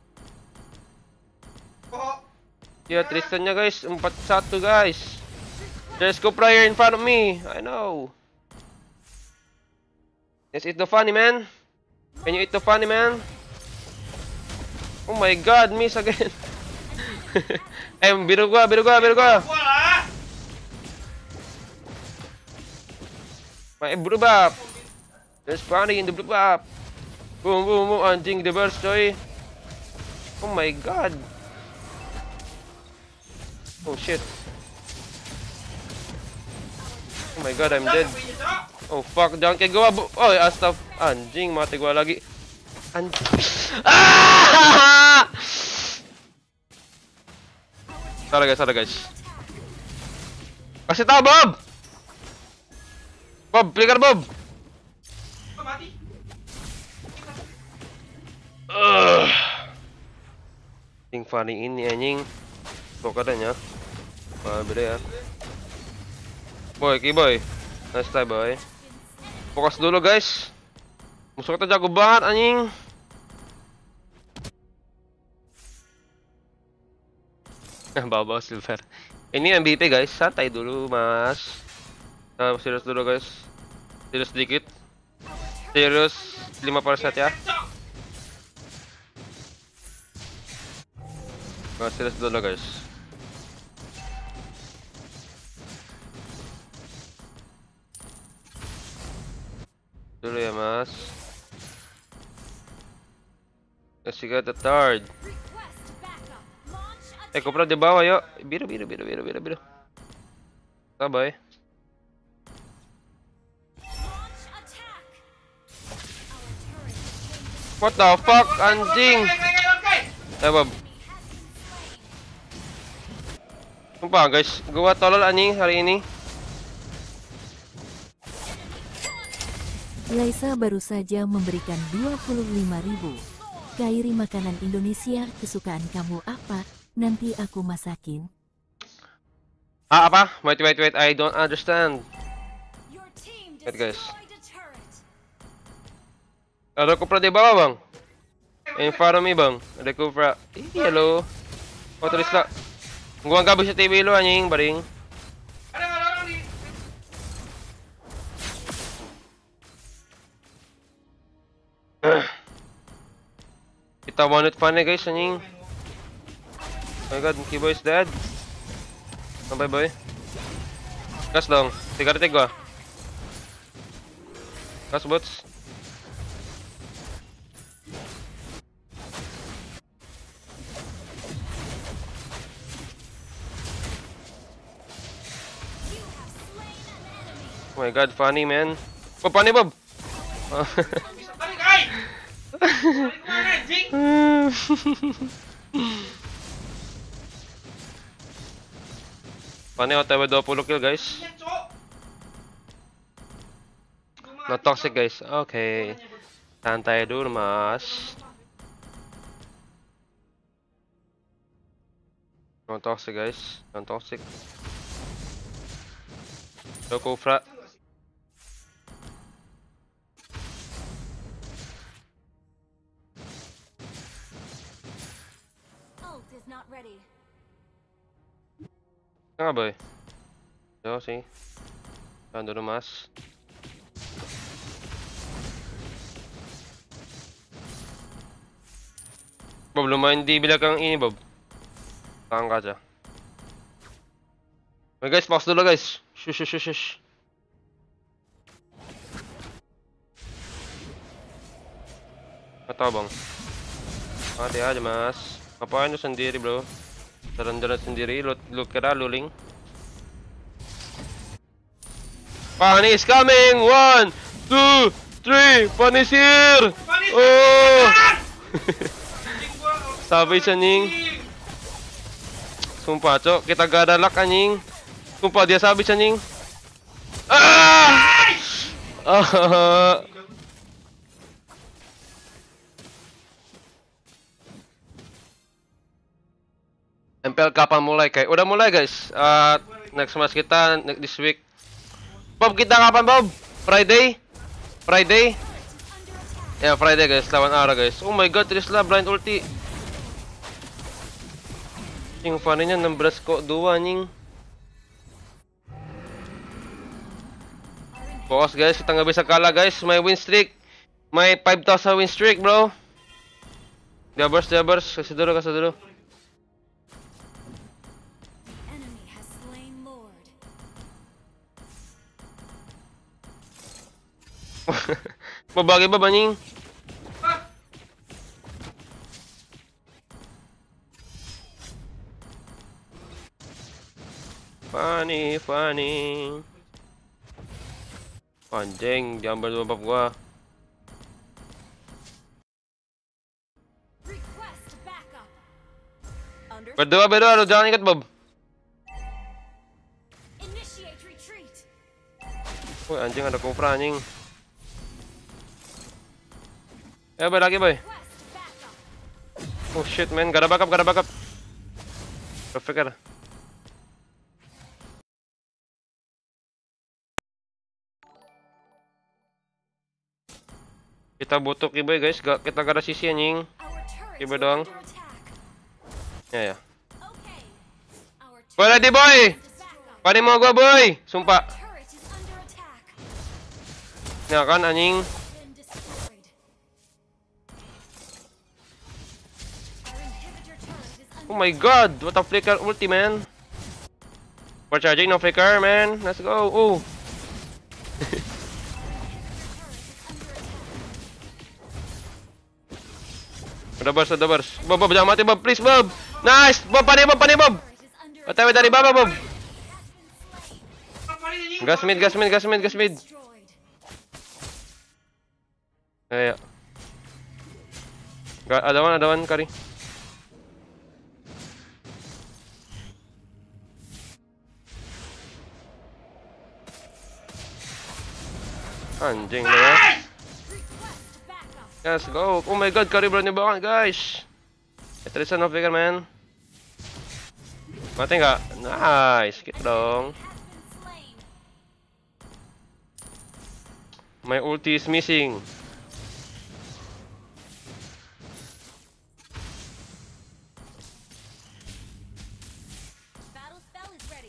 Oh, Ya Tristannya guys, 4-1 guys. There's Cobra here in front of me. I know. Let's eat the Fanny man. Can you eat the Fanny man? Oh my god, miss again. Biru gua. gua lah. Blue buff. There's Fanny in the blue buff. Boom, anjing the burst coy. Oh my god. Oh shit. Oh my god, I'm dead. Oh fuck, jangan kayak gua. Oh astaf, anjing mati gua lagi. Anjing. Ah! Salah guys. Kasih tahu Bob. Bob, flicker Bob. Mati. Anjing Fanny ini anjing. Kok katanya? Wah, beda ya. Boy, boy. Nice try, boy. Fokus dulu, guys. Musuh kita jago banget, anjing. Bawa silver. Ini MVP, guys. Santai dulu, Mas. Serius dulu, guys. Serius sedikit. Serius 5% ya. Serius dulu, guys. Dulu ya mas. Let's get the third. Kopra di bawah yuk. Biru. Bye. What the fuck anjing? Bob. Sumpah guys, gua tolol anjing hari ini. Laisa baru saja memberikan 25.000. Kairi makanan Indonesia kesukaan kamu apa? Nanti aku masakin. Apa? Wait, I don't understand. Wait guys. Ada Cobra di bawah bang. In front of me bang. Ada Cobra. Hello. Oh tulis lah. Gua nggak bisa TV lu anjing, baring. Ada orang di. Kita one hit fun guys anjing. Oh my god, Monkey Boy is dead. Sampai boy. Gas dong, 3 gua. Gas bots. Oh my god, funny man. Bob, funny Bob. Bisa balik, guys. Balik kemana, anjing? Paano OTW 20 kill guys? Yan, Cok. No toxic guys. Okay. Santai dulu mas. No toxic guys. No toxic. No Kufra. Ult is not ready. Nga boy. Yo sih. Tahan dulu mas. Bob, lumayan di bilang kang ini Bob. Tahan ka aja. Okay guys, pause dulu guys. Shush shush shush shush. Atau bang? Mati aja mas. Ngapain lu sendiri bro? Jalan-jalan sendiri, lu kira luling? Funny is coming! 1, 2, 3! Funny is here! Panis! Oh! Anjing gua. Sabi siya Ning. Sumpah cok, kita gak ada luck anjing. Sumpah dia sabi siya Ning. Ah! Ah! MPL kapan mulai kayak? Udah mulai guys. Next match kita this week. Bob, kita kapan Bob? Friday? Friday? Ya Friday guys, lawan Ara guys. Oh my god, Trisla blind ulti. Yung funny-nya 16 kok 2 anjing. Fokus guys, kita nggak bisa kalah guys. My win streak. My 5,000 win streak bro. Jabers, kasih dulu. Enemy has slain Lord. Mabagi ba anjing? Funny. Anjing, jangan berbab gua. Request backup. Berdua, lu jangan ikut Bob. Initiate retreat. Woi anjing, ada Kufra anjing. Ya boy, lagi boy. Request backup. Oh shit man, gak ada backup. Perfect. Kita butuh Kiboy guys, kita gak ada sisi anjing. Our turret Kiboy is doang. under attack. Ya. Okay. Our Boy ready boy. turret is backup. Pani mau gua boy. Sumpah. Turret is under attack. Ya kan anjing. Been destroyed. Our inhibitor turret is under Oh my god, what a flicker ulti man. For charging, no flicker man. Let's go. Oh. Udah burst. Bob, jangan mati Bob, please Bob. Nice. Bob, pani Bob. turret is under OTW dari bawah Bob. has been slain. Ang panis, anjing. Gas mid. Destroyed. Ya. Gak ada one kari. Anjing ya. Request backup. Let's go. Oh my god, kari berani banget guys. Trisan no figure man. Mati nggak? Nice, gitu dong. Has been slain. My ulti is missing. Battle spell is ready.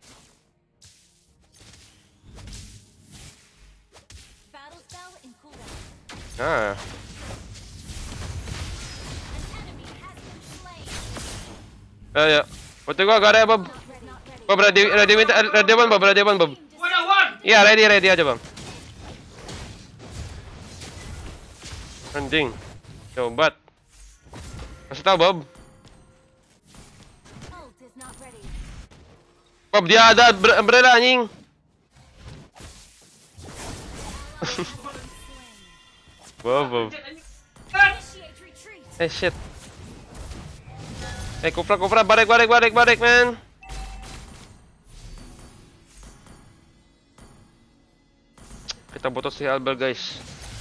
Battle spell in cooldown. Ah, An enemy has been slain. ya. Butuh gua gak ada ya, Bob. Not ready. Bob, ready one, Bob. Gua ada one. Iya, ready aja, Bang. Anjing. Coba. Kasih tahu, Bob. Ult is not ready. Bob, dia ada umbrella anjing. Bob. Initiate retreat. Shit. Kufra, balik, man. Kita butuh si Albert, guys.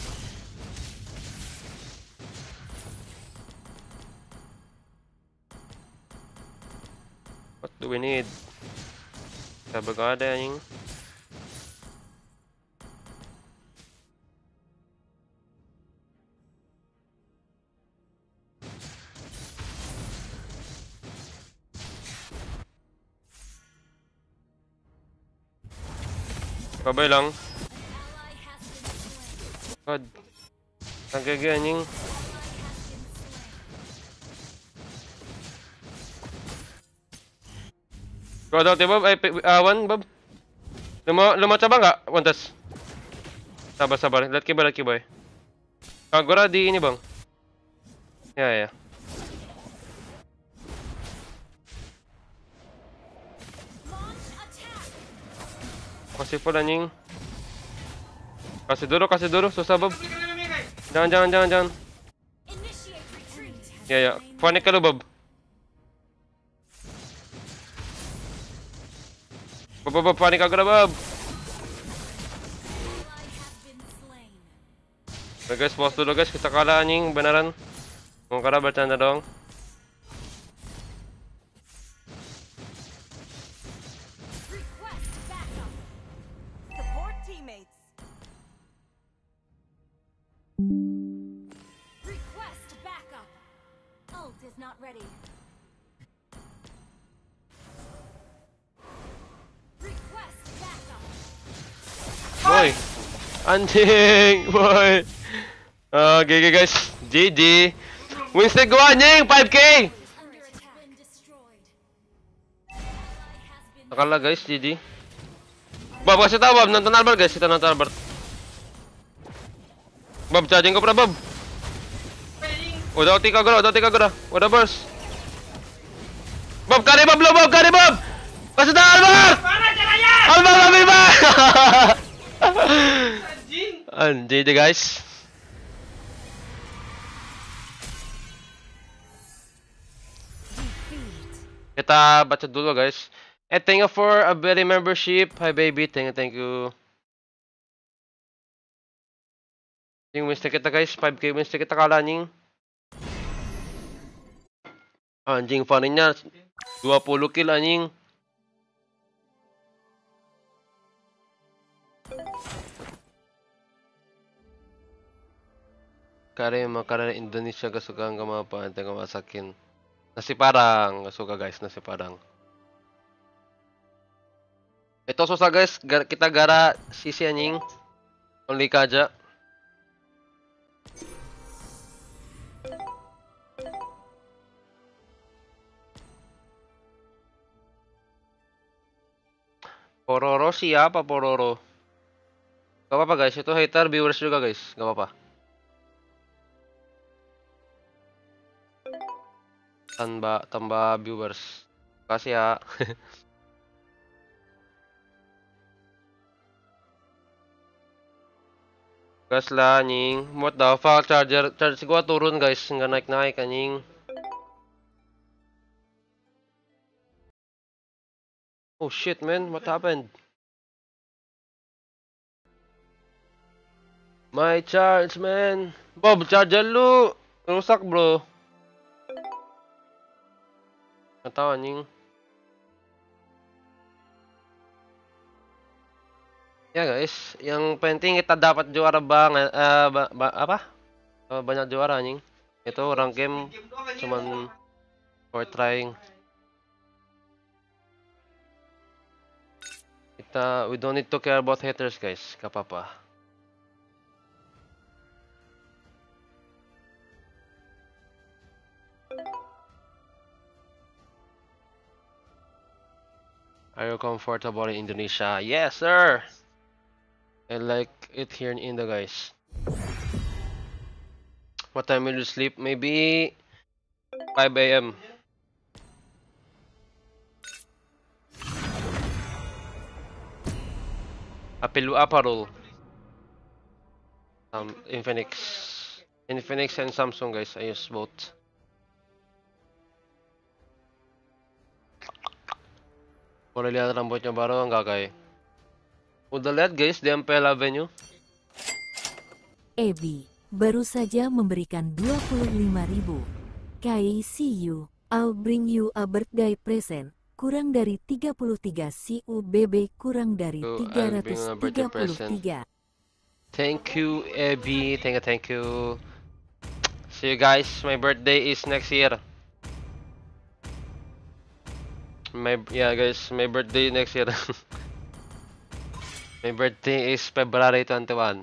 What do we need? Kita bergada anjing. Babay lang. God. Nagagi anjing. Go out, Bob. One, Bob. Lumaca ba nggak? Wantas. Sabar. Lihat kiboy. Kagura di ini, Bang. Ya. Masih full anjing. Kasih dulu, susah Bob. Jangan. Ya. Panik lu Bob. Bob, panik agak Bob. Oke guys, pause dulu guys, kita kalah anjing beneran. Mau kalah bercanda dong. Boy, anjing, boy. GG guys, GG. Win streak gua anjing, 5k. Kalah guys, GG. Bob, kasih tau Bob, nonton Albert guys, kita nonton Albert. Bob, charging ko pernah Bob. Udah tiga gora, udah burst. Bob, kari Bob. Kasih tau Albert. Albert, Habiba. Anjing deh guys. Kita baca dulu guys. Thank you for a very membership. Hi baby, thank you. Yung wins kita guys, 5k wins kita kalah anjing. Anjing funny nya 20 kill anjing. Kare makanan Indonesia kesukaan kamu apa? Nanti kamu masakin. Nasi Padang, gak suka guys, nasi Padang. Itu susah guys, kita gara sisi anjing. Only aja. Pororo siapa Pororo? Gak apa-apa guys, itu hater viewers juga guys, gak apa-apa. Tambah viewers. Makasih ya. Gas lah anjing. What the fuck, charge gua turun guys, nggak naik anjing. Oh shit man, what happened? My charge man. Bob, charger lu rusak bro. Nggak tahu anjing. Ya guys, yang penting kita dapat juara banget. Banyak juara anjing. Itu orang game cuman for trying. We don't need to care about haters guys, gak apa-apa. Are you comfortable in Indonesia? Yes sir! I like it here in Indo guys. What time will you sleep? Maybe 5 AM. Apelu apa roll? Infinix and Samsung guys, I use both. Boleh lihat rambutnya baru enggak, guys? Udah lihat guys di MPL Avenue? Ebi baru saja memberikan 25.000. Kai, see you. I'll bring you a birthday present. Kurang dari 33 CUBB, kurang dari So, I'll bring a birthday present. 333. Thank you, Abby. Thank you. See you guys. My birthday is next year. Guys, my birthday next year. My birthday is February 21.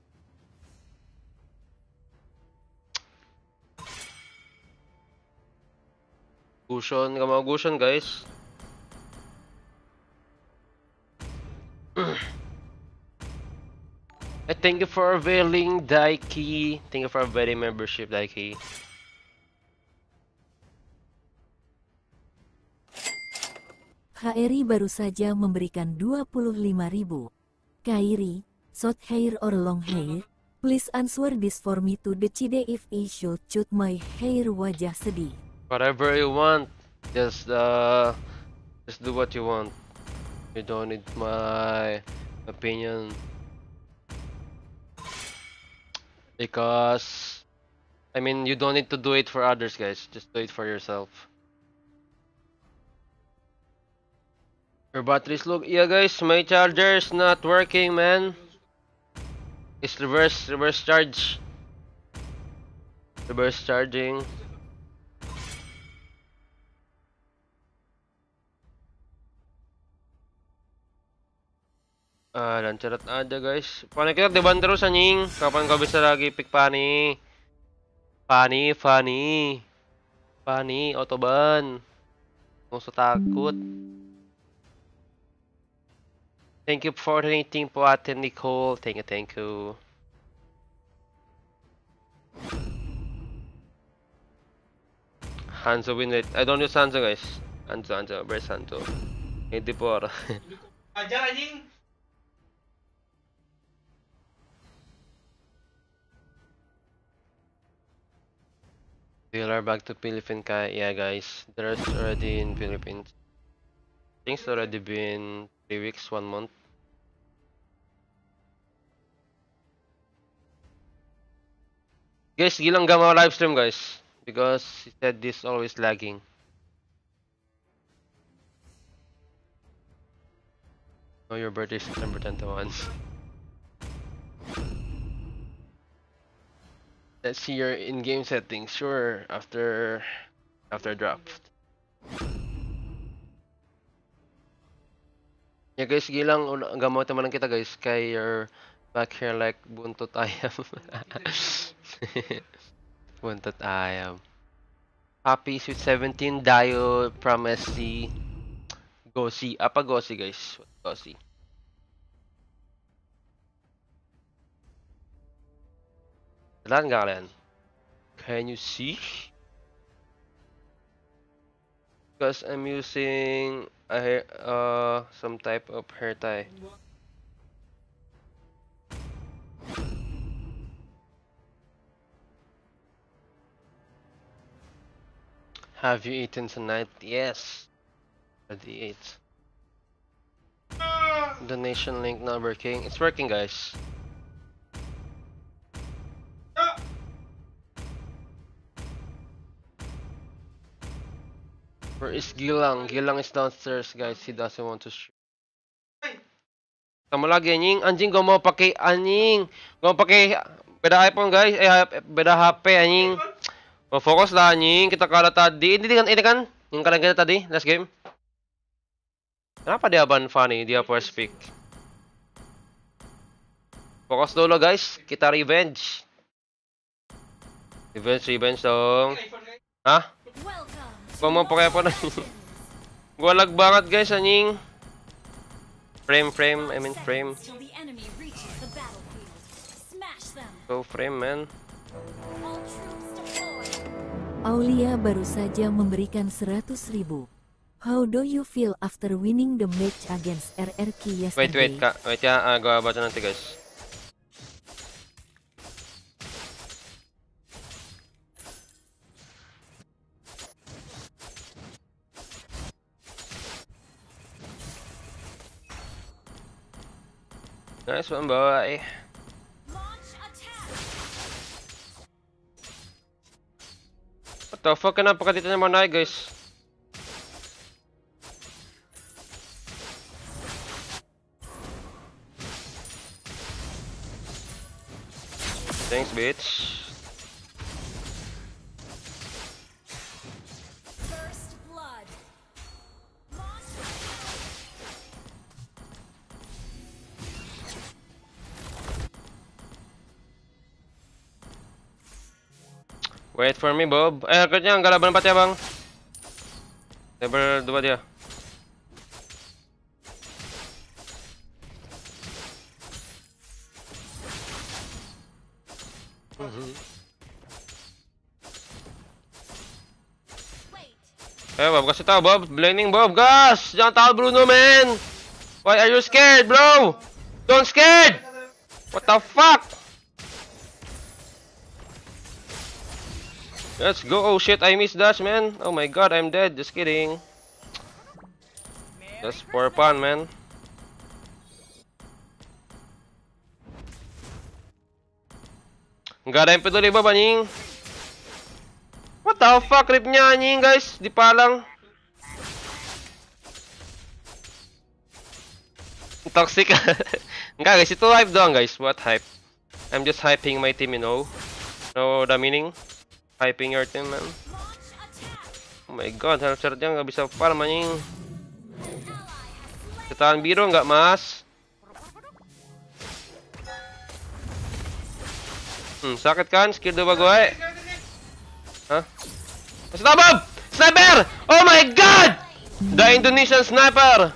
Gushon, gak mau Gushon guys. Thank you for availing Daiki. Thank you for availing membership, Daiki. Kairi baru saja memberikan 25.000. Kairi, short hair or long hair? Please answer this for me to decide if I should cut my hair. Wajah sedih. Whatever you want, just do what you want. You don't need my opinion because I mean you don't need to do it for others, guys. Just do it for yourself. Your batteries look, yeah, guys. My charger's not working, man. It's reverse charge. Reverse charging. Dan cerat aja guys. Pani kita deban terus anjing. Kapan kau bisa lagi pick Pani? Pani, autoban. Nggak usah takut. Thank you for donating po Ate Nicole. Thank you. Hanzo win it. I don't use Hanzo guys. Hanzo. Where's Hanzo? Hindi po. Aja anjing. We are back to Philippines, yeah guys. There's already in Philippines. I think it's already been 3 weeks, 1 month. Guys, gilang gama live stream guys. Because he said this always lagging. Oh, your birthday is September 21. Let's see your in-game settings. Sure, after draft. Yeah guys, gilang gamot naman kita guys. Kay your back here like buntot ayam. Buntot ayam. Happy Sweet 17 Dio from SC. Gosi. Apa Gosi guys? Gosi. Kailan nga kalian? Can you see? Because I'm using a hair, some type of hair tie. Have you eaten tonight? Yes. Already ate. Donation link not working. It's working guys. Where is Gilang? Gilang is downstairs, guys. He doesn't want to shoot. Kamu lagi anjing? Anjing gua mau pakai anjing. Gua mau pakai beda iPhone, guys. Beda HP anjing. Mau fokus lah anjing. Kita kalah tadi. Ini kan yang kalian kita tadi last game. Kenapa dia ban Fanny? Dia first pick. Fokus dulu, guys. Kita revenge. Revenge dong. Hah? Gua mau pakai apa nih? Gua lag banget guys anjing. Frame. Go frame man. Aulia baru saja memberikan 100.000. How do you feel after winning the match against RRQ yesterday? Wait kak, wait ya, gua baca nanti guys. Nice one, boy. Launch attack. What the fuck? Kenapa ka dito naman naik, guys? Thanks, bitch. First blood. Launch Wait for me, Bob. Agaknya ang kalaban empat ya, Bang. Level 2 dia. wait. Bob, kasih tahu Bob, blaming Bob, gas. Jangan tahu Bruno, man. Why are you scared, bro? Don't scared. What the fuck? Let's go. Oh shit, I missed dash, man. Oh my god, I'm dead. Just kidding. Just for fun, man. Nggak ada yang peduli Bob, anjing. What the fuck, ripnya anjing, guys. Dipalang. Toxic. Enggak, guys. Itu hype doang, guys. What hype? I'm just hyping my team, you know. Know the meaning? Hyping your team, man. Launch attack. Oh my god, health charge-nya nggak bisa farm, anjing. Ketahan biru nggak, mas? Sakit kan? Skill 2 gue. Hah? Masih tahu, Bob! Sniper! Oh my god! The Indonesian sniper!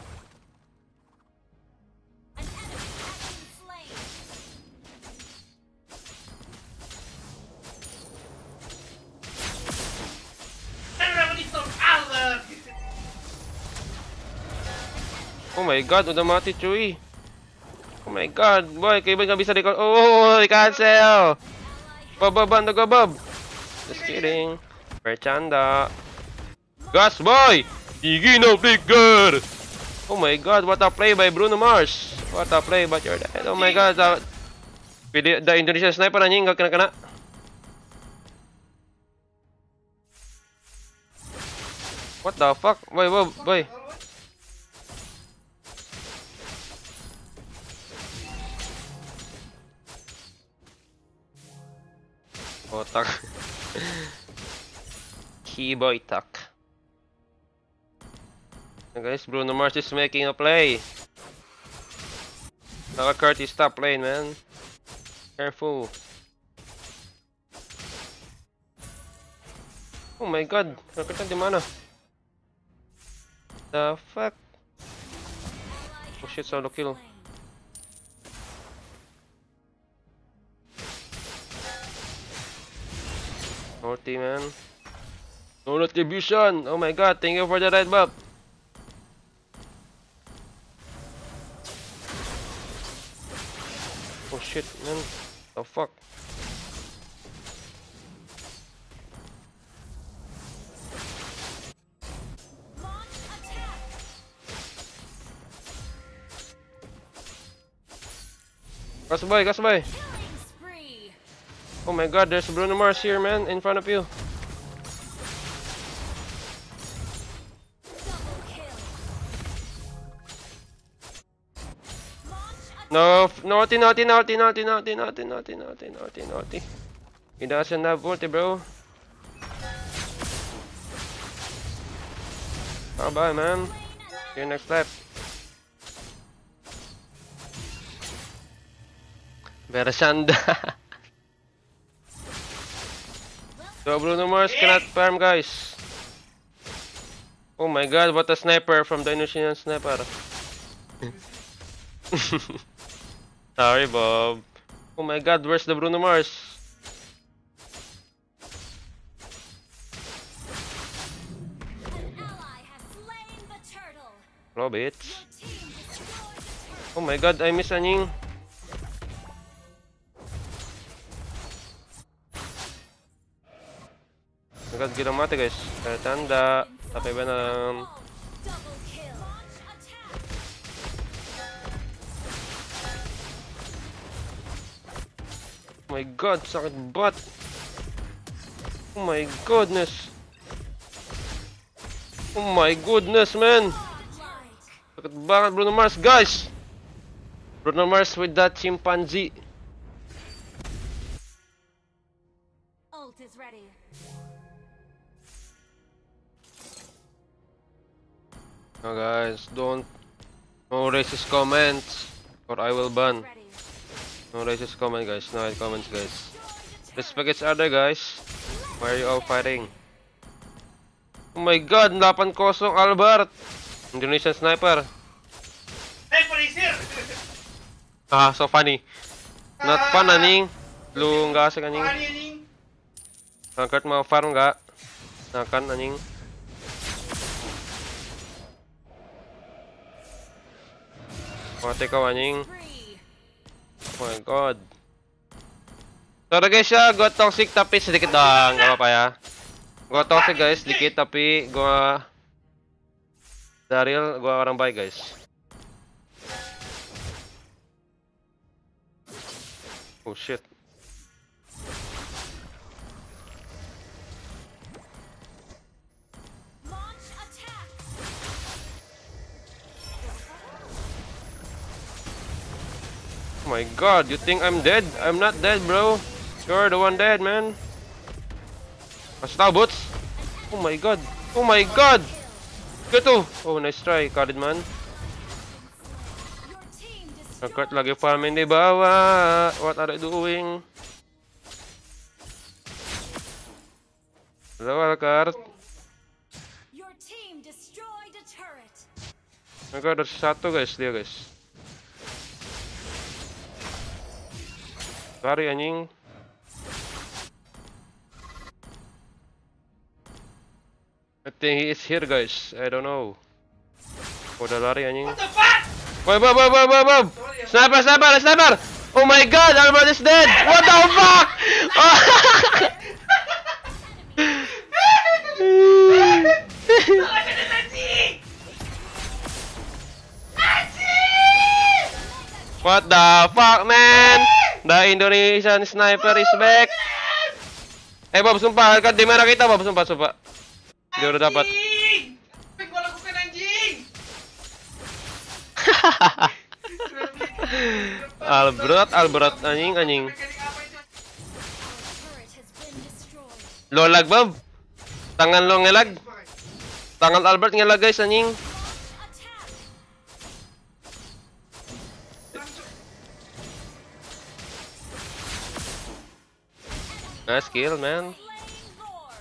An enemy has been slain. Kenapa di-stop Allah? Oh my god, udah mati cuy. Oh my god, boy, kayak nggak bisa di-call. Oh, di-cancel. Bob, bantu gue, Bob. Just kidding. Bercanda. Gas, boy! Gigi no flicker! Oh my god, what a play by Bruno Mars. What a play, but you're dead. Oh my god, the Indonesian sniper anjing nggak kena-kena. What the fuck? Boy, Bob, boy. Otak. Keyboy tak. Guys, Bruno Mars is making a play. Curtis, stop playing, man. Careful. Oh my god, nakita di mana? The fuck? Oh shit, solo kill. Naughty, man. No retribution. Oh my god, thank you for the red buff. Oh shit, man. The fuck? Launch attack. Kasbay, kasbay. Killing spree. Oh my god, there's Bruno Mars here, man, in front of you. Double kill. Launch attack. No, naughty, naughty, naughty, naughty, naughty, naughty, naughty, naughty, naughty, naughty. He doesn't have ulti, bro. Bye bye, man. See you next lap. Bersanda. So Bruno Mars cannot farm, guys. Oh my god, what a sniper from the Indonesian sniper. Sorry, Bob. Oh my god, where's the Bruno Mars? An ally has slain the turtle. Hello, bitch. Your team destroyed the turtle. Oh my god, I miss anjing. Agad gila mati, guys. Kaya tanda. Tapi Venom. Double kill. Launch attack. my god, sakit banget. Oh my goodness. Oh my goodness, man. Sakit banget Bruno Mars, guys. Bruno Mars with that chimpanzee. Ult is ready. No guys, no racist comments or I will ban. Ready. No racist comment guys, no hate comments guys. Respect each other guys. Why are you all fighting? Oh my god, 8-0 Albert. Indonesian sniper. Hey, police here! Ah, so funny. Not fun anjing. Lu enggak asik anjing. Apaan ini, anjing? Angkat mau farm enggak? Nakan anjing. Mati kau anjing. Oh my god. Sorry guys ya, gue toxic tapi sedikit doang, gak apa-apa ya. Gue toxic guys, sedikit tapi gue Daryl, gue orang baik guys. Oh shit. Launch attack. Oh my god, you think I'm dead? I'm not dead bro. You're the one dead man. Kasih tau boots. Oh my god. Oh my god. Gitu. Oh nice try, Khalid man. Your team destroyed. Angkat lagi farming di bawah. What are they doing? Hello Alkart. Your team destroyed a turret. Angkat ada satu guys dia guys. Lari anjing. I think he is here guys. I don't know. Udah lari anjing. What the fuck? Woi, Bob. Sniper. Oh my god, Albert is dead. What the fuck? What the fuck, man? The Indonesian sniper is back. Bob, sumpah, kan di merah kita, Bob, sumpah. Dia udah dapat. Anjing! Apa yang gua lakukan, anjing? Albert anjing. Mekanik apa itu? Turret has been destroyed. Lo lag, Bob. Tangan lo ngelag. Tangan Albert ngelag guys anjing. Attack. Nice kill, man. Flame Lord.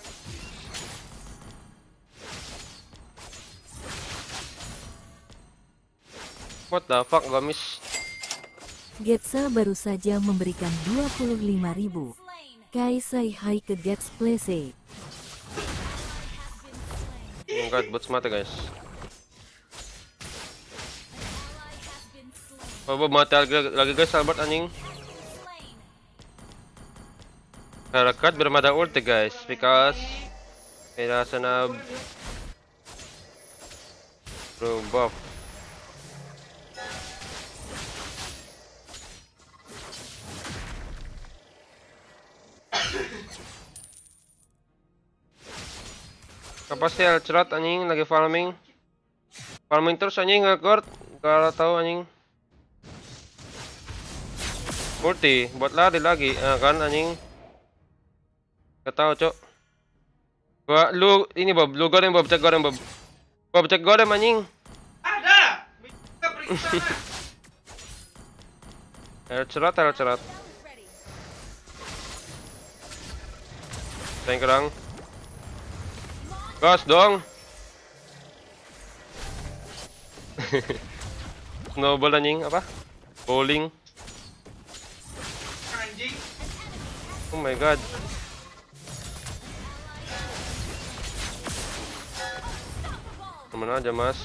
What the fuck, gua miss. Getsa baru saja memberikan 25.000. Slain. Kai say hi ke Gets Place. Enggak, bot mati guys. Ally has been slain. Bob mati lagi guys, Albert anjing. Slain. Harakat bermada ulti guys, because kita sana bro buff. Apa sih cerat anjing lagi farming terus anjing nge-guard gak tahu anjing ulti buat lari lagi kan anjing gak tahu cok gua lu ini Bob lu goreng Bob cek goreng Bob cek goreng anjing Ada! Bisa periksa. cerat Ready. tank kerang gas dong. Snowball anjing apa? Bowling. Anjing. Oh my god. Kemana aja mas?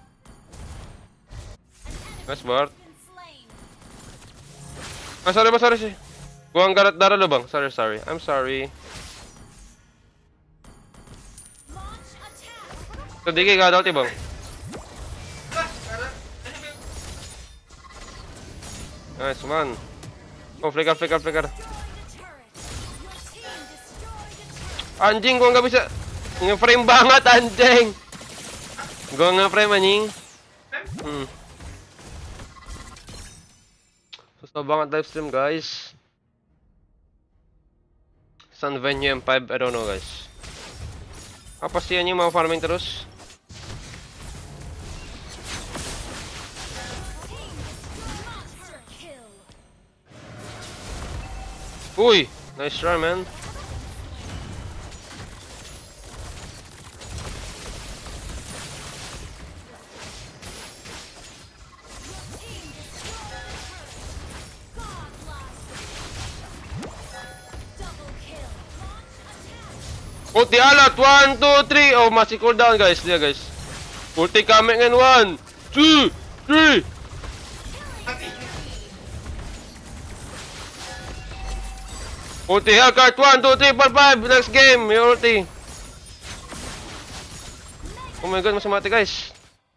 Mas Bart. Been slain. Sorry sih. Gua angkat darah lo bang. Sorry. I'm sorry. Launch attack. Sedikit gak ada ulti bang. Lah, ada. Nice man. Oh flicker. Anjing, gua nggak bisa nge-frame banget anjing. Gua nge-frame anjing. Susah banget live stream guys. Sun Venue M5, I don't know guys. Apa sih anjing mau farming terus? Monster kill. Uy, nice try man. Double kill. Ulti alat, 1, 2, 3. Oh, masih cooldown guys, dia guys. Ulti coming in 1, 2, 3. Ulti Hellcat, 1, 2, 3, 4, 5. Next game, your ulti. Oh my god, masih mati guys.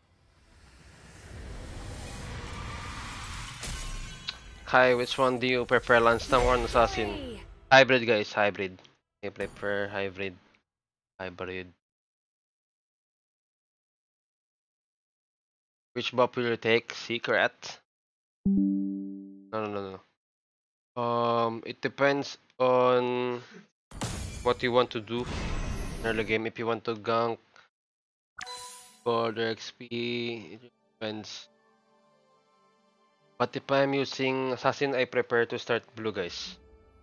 Kai, which one do you prefer, Lansang or Assassin? Hybrid guys, hybrid. I prefer hybrid. Hybrid. Which buff will you take? Secret? No. It depends on what you want to do in early game. If you want to gank for the XP, it depends. But if I'm using Assassin, I prefer to start blue guys.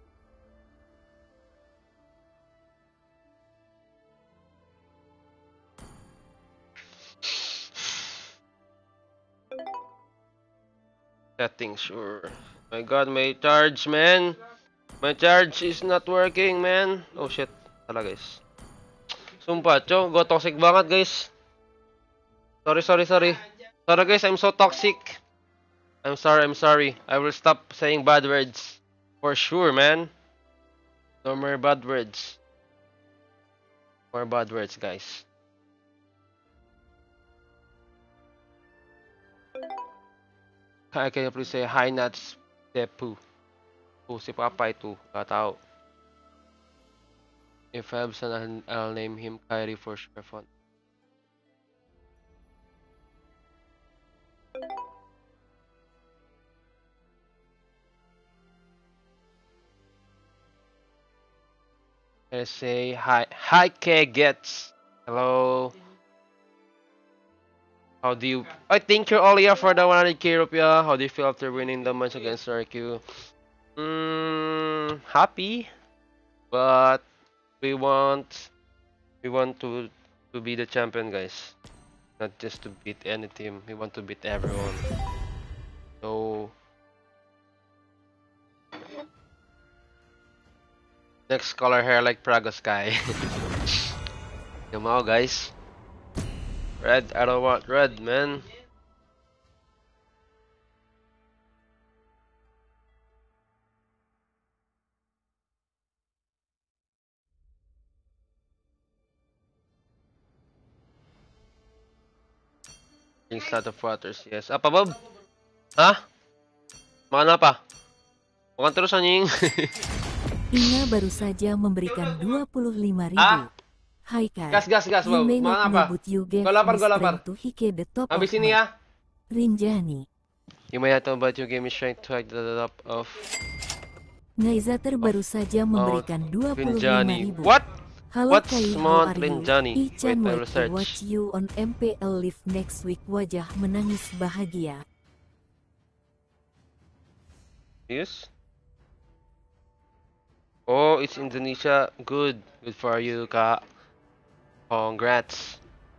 Setting, sure. My god, my charge, man. My charge is not working, man. Oh shit. Tala guys. Sumpah, Cho. Go toxic banget, guys. Sorry. Sorry guys, I'm so toxic. I'm sorry. I will stop saying bad words. For sure, man. No more bad words. More bad words, guys. Can you please say hi, Nats Depu? Si Papa itu, gak tau. If I have son, I'll name him Kyrie for sure fun. I say hi K gets. Hello. How do you? I thank you Olia for the 100k rupiah. How do you feel after winning the match against RQ? Happy, but we want to be the champion, guys. Not just to beat any team. We want to beat everyone. So next color hair like Praga Sky. Come on, guys. Red, I don't want red, man. Drinks lot of waters, yes. Apa, Bob? Hah? Mana apa? Bukan terus anjing. Ina baru saja memberikan 25.000. Ah? Hai Kak. Gas, You Bob. may Mana not apa? know, but you get Gua lapar. the strength to hike the top Habis of ini ya. Rinjani. You may have to but your game is trying to hide the top of Ngaizater baru saja memberikan 25.000. What? Halo What's Kai, Mount how are you? Rinjani? Ichan Wait, I will wait to search. watch you on MPL Live next week. Wajah menangis bahagia. Yes. Oh, it's Indonesia. Good for you, Kak. Congrats.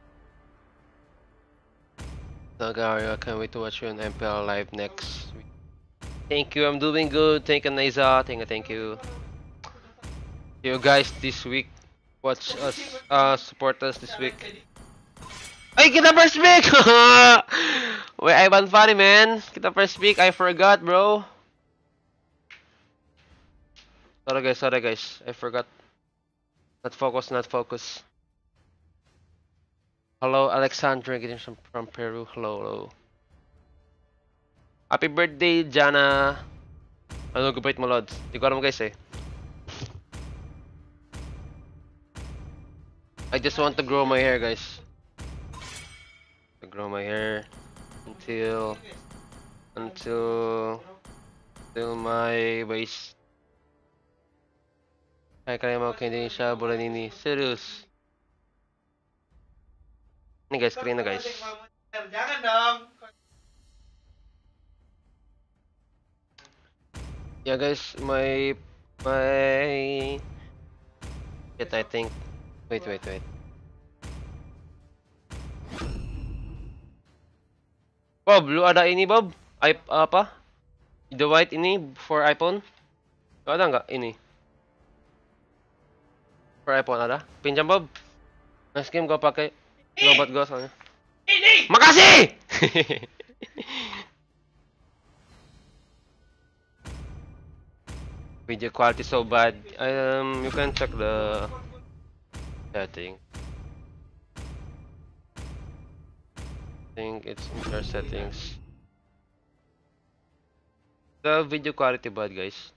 Nagario, I can't wait to watch you on MPL Live next week. Thank you, I'm doing good. Thank you, Naiza. Thank you. You guys this week. Watch us, support us this week. Ay, kita first pick! Wait, Ivan funny, man. Kita first pick. I forgot, bro. Sorry guys. I forgot. Not focus. Hello, Alexandra, getting from Peru. Hello. Happy birthday, Jana. Ano gupit mo, Lods? Di ko alam guys eh. I just want to grow my hair, guys. To grow my hair until my waist. Kaya mau hindi siya bulan ini. Serius. Ini guys, screen na guys. Jangan dong. Yeah guys, my shit, I think. Wait. Bob, lu ada ini Bob? Apa? The white ini for iPhone? Ada nggak ini? For iPhone ada? Pinjam Bob. Next game gua pakai robot gua soalnya. Ini. Makasih! Video quality so bad. You can check the setting. I think it's in your settings. The video quality bad, guys.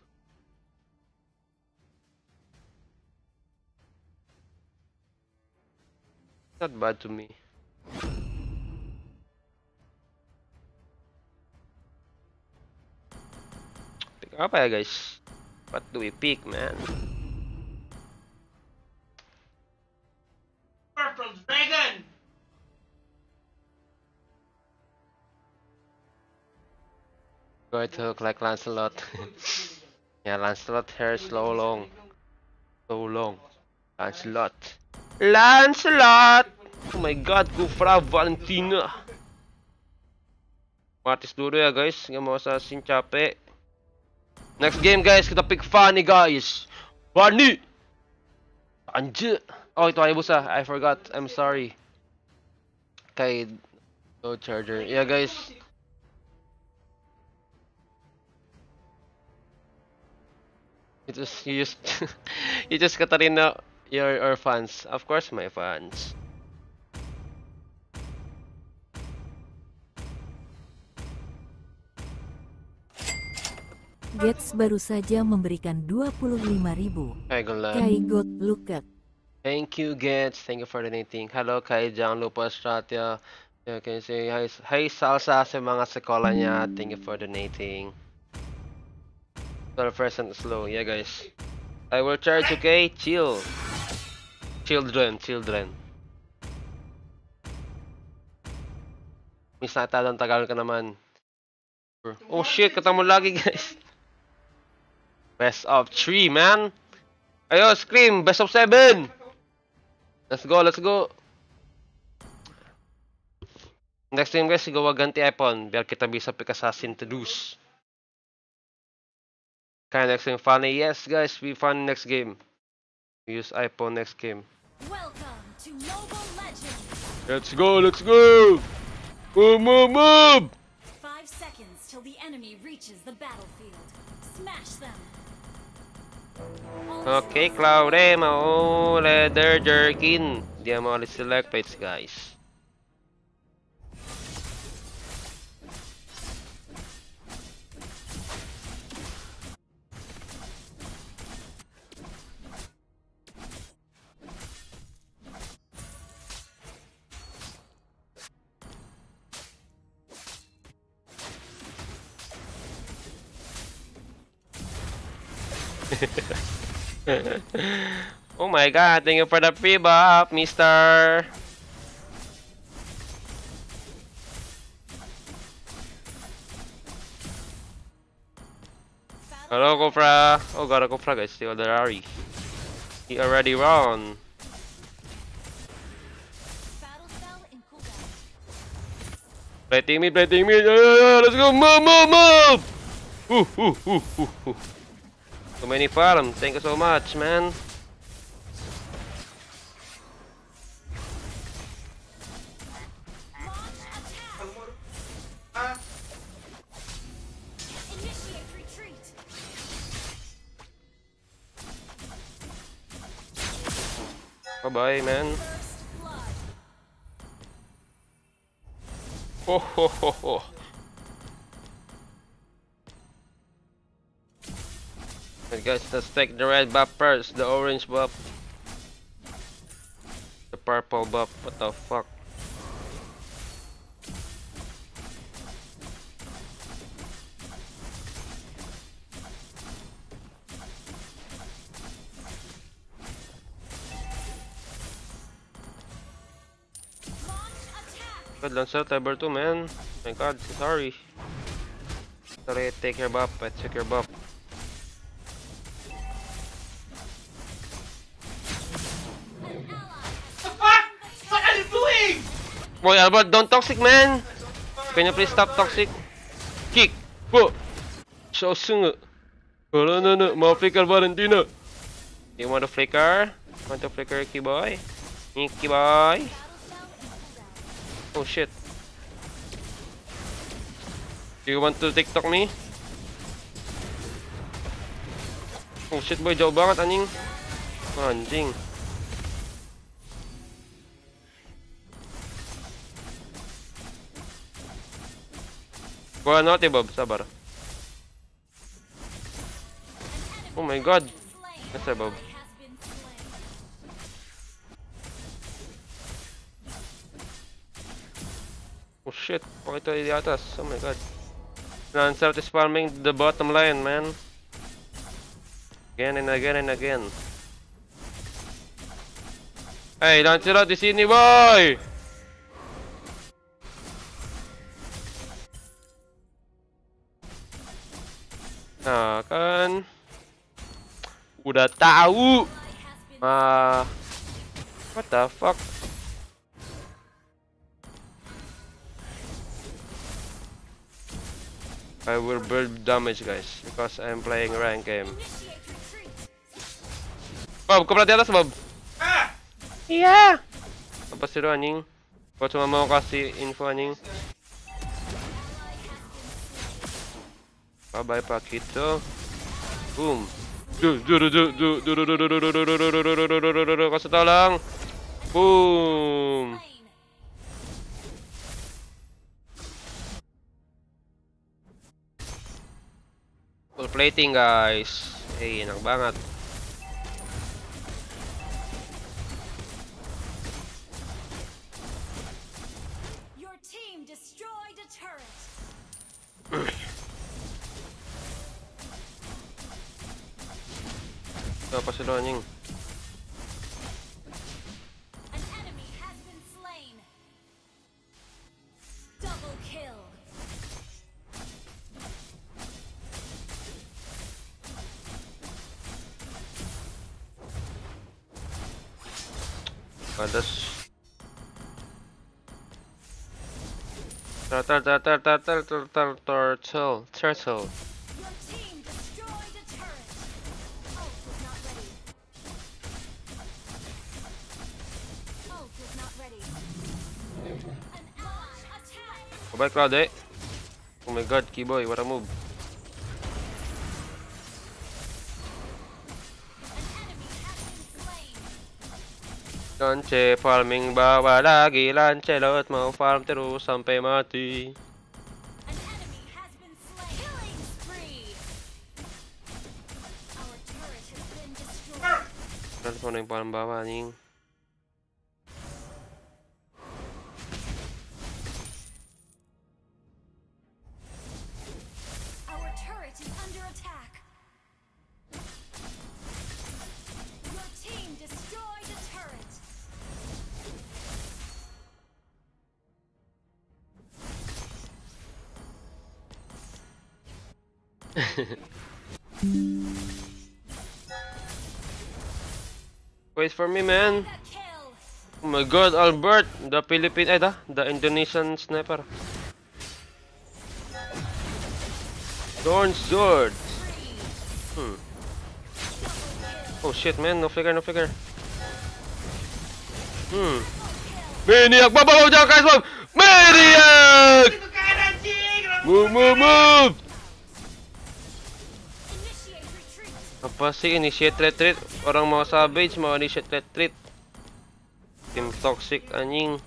Not bad to me. Pick apa ya, guys? What do we pick, man? Purple Dragon. Going to look like Lancelot. Yeah, Lancelot hair is so long. Lancelot. Oh my god, Gufra Valentina. Matis dulu ya guys, nggak mau assassin capek. Next game guys, kita pick Fanny guys. Fanny. Anjir. Oh itu Hayabusa, I forgot. I'm sorry. Okay, no charger. Yeah guys. You just Katarina your fans. Of course my fans. Gets baru saja memberikan 25.000. Kai God Lukat. Thank you Gets, thank you for donating. Hello Kai Jangan lupa Stratya. You can say hi Salsa sa mga sekolah niya. Thank you for donating. 12% slow, yeah guys. I will charge, okay? Chill. Children. Miss na talong tagal ka naman. Oh shit, ketemu lagi guys. Best of 3, man. Ayo, Scream, best of 7. Let's go. Next game guys, gawa ganti iPhone biar kita bisa pick assassin to lose. Kaya next game funny. Yes guys, we fun next game. We use iPhone next game. Welcome to Mobile Legends. Let's go. Move. 5 seconds till the enemy reaches the battlefield. Smash them. Okay, Claude, mau leather jerkin. Dia mau select page guys. Oh my god, thank you for the free buff, mister. Hello, Kofra. Oh, got a Kofra, guys. The other Ari. He already won. Battle spell in cooldown. Plating mid. Let's go, move. So many farm. Thank you so much, man. Launch attack. Ah, Initiate retreat. Bye-bye, man. First blood. Ho. But guys, let's take the red buff first, the orange buff. purple buff. What the fuck? God, Lancer Tiber 2, man. My god, sorry. Sorry, take your buff. I take your buff. What are you doing? Boy, Albert, don't toxic, man. Can you please stop toxic? Kick. Go. So soon. No. Mau flicker Valentina. You want to flicker? Want to flicker, Icky boy? Icky boy. Oh shit. Do you want to TikTok me? Oh shit boy, jauh banget anjing. Anjing. Gua naughty Bob, sabar. Oh my god. Yes, Bob. Oh shit, pakita di atas. Oh my god. Lancer is farming the bottom lane, man. Again and again and again. Hey, Lancer di sini, boy. Nah, kan. Udah tahu. What the fuck? I will build damage guys because I'm playing rank game. Bob, kau di atas Bob? Ah! Iya. Apa sih lu anjing? Kau cuma mau kasih info anjing. Bye bye Pakito. Boom. Kasih tolong. Boom. Full plating guys. Hey, enak banget. Your team destroyed a turret. Apa sih lo anjing? An enemy has been slain. Double kill. Padas. Turtle. Your team destroyed a turret. Ult was not ready. Ult was not ready. An ally attack. Go back, Claude. Oh my god, Keyboy, what a move. Lance farming bawa lagi Lancelot mau farm terus sampai mati. An enemy has been slain. Killing spree. Our turret has been destroyed. Terus mau yang farm bawah anjing. Our turret is under attack. Your team destroyed a turret. Wait for me, man. A kill. Oh my god, Albert, the the Indonesian sniper. Thorn sword. Spree. Oh shit, man, no flicker. Maniac, bawa jangan guys, Bob. Maniac. Itu kan anjing! Move. Initiate retreat. Apa sih initiate retreat? Orang mau savage mau initiate retreat. Tim toxic anjing.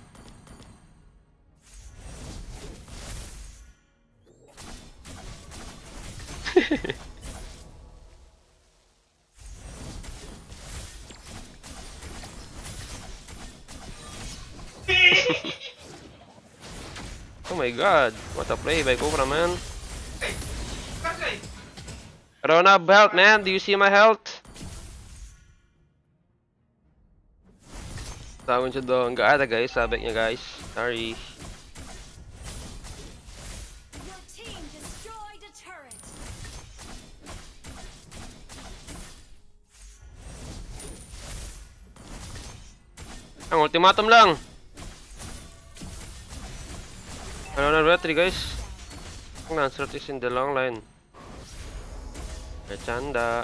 my god. What a play by Cobra, man. Kakay! I don't have health, man. Do you see my health? Tawin siya doon. Nggak ada guys. Sabi niya guys. Sorry. Your team destroyed a turret. Ang ultimatum lang. Ano na retry guys? Ang answer is in the long line. Bercanda.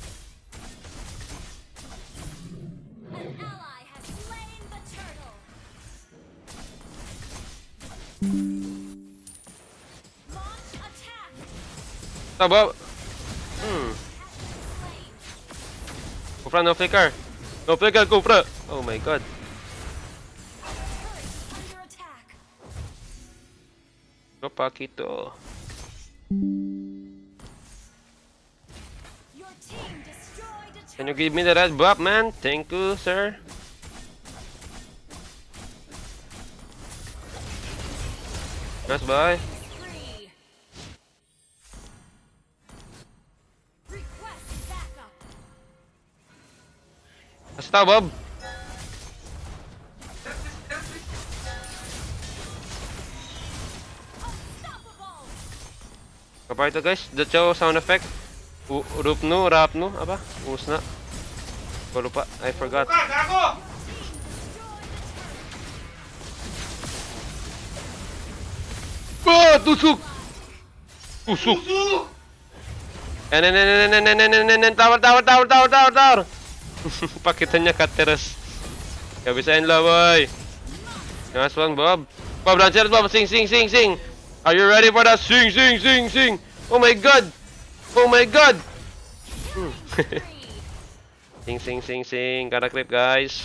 An ally has slain the turtle. Launch attack. Taba. Slain. Kufra, no flicker. No flicker, Kufra. Oh my god. Turret under attack. No pakito. Your team destroyed a Can you turret. give me the red buff, man? Thank you, sir. Yes, bye. Free. Request backup. Basta, Bob. Unstoppable. Apa itu guys? The show sound effect. Rupnu, rapnu, apa? Usna. Gua lupa. I forgot. Ka, gago! Ah, tusuk. Tusuk. Susu! Tower. Pakitannya cut terus. Gak bisain lah, boy. Nice one, Bob. Bob, lancar, Bob. Sing. Are you ready for that? Sing. Oh my god. Sing. Gotta clip, guys.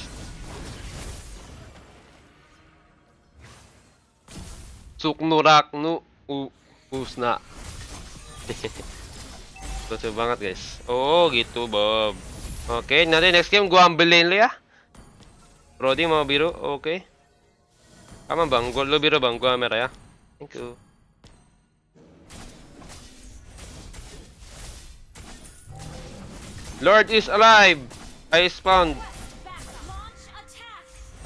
Suknu raknu usna. Lucu banget, guys. Oh, gitu, Bob. Oke, nanti next game gua ambilin lu ya. Brody mau biru, oke. Aman bang, gua lu biru bang, gua merah ya. Thank you. Lord is alive. I spawned. Backup. Launch attack.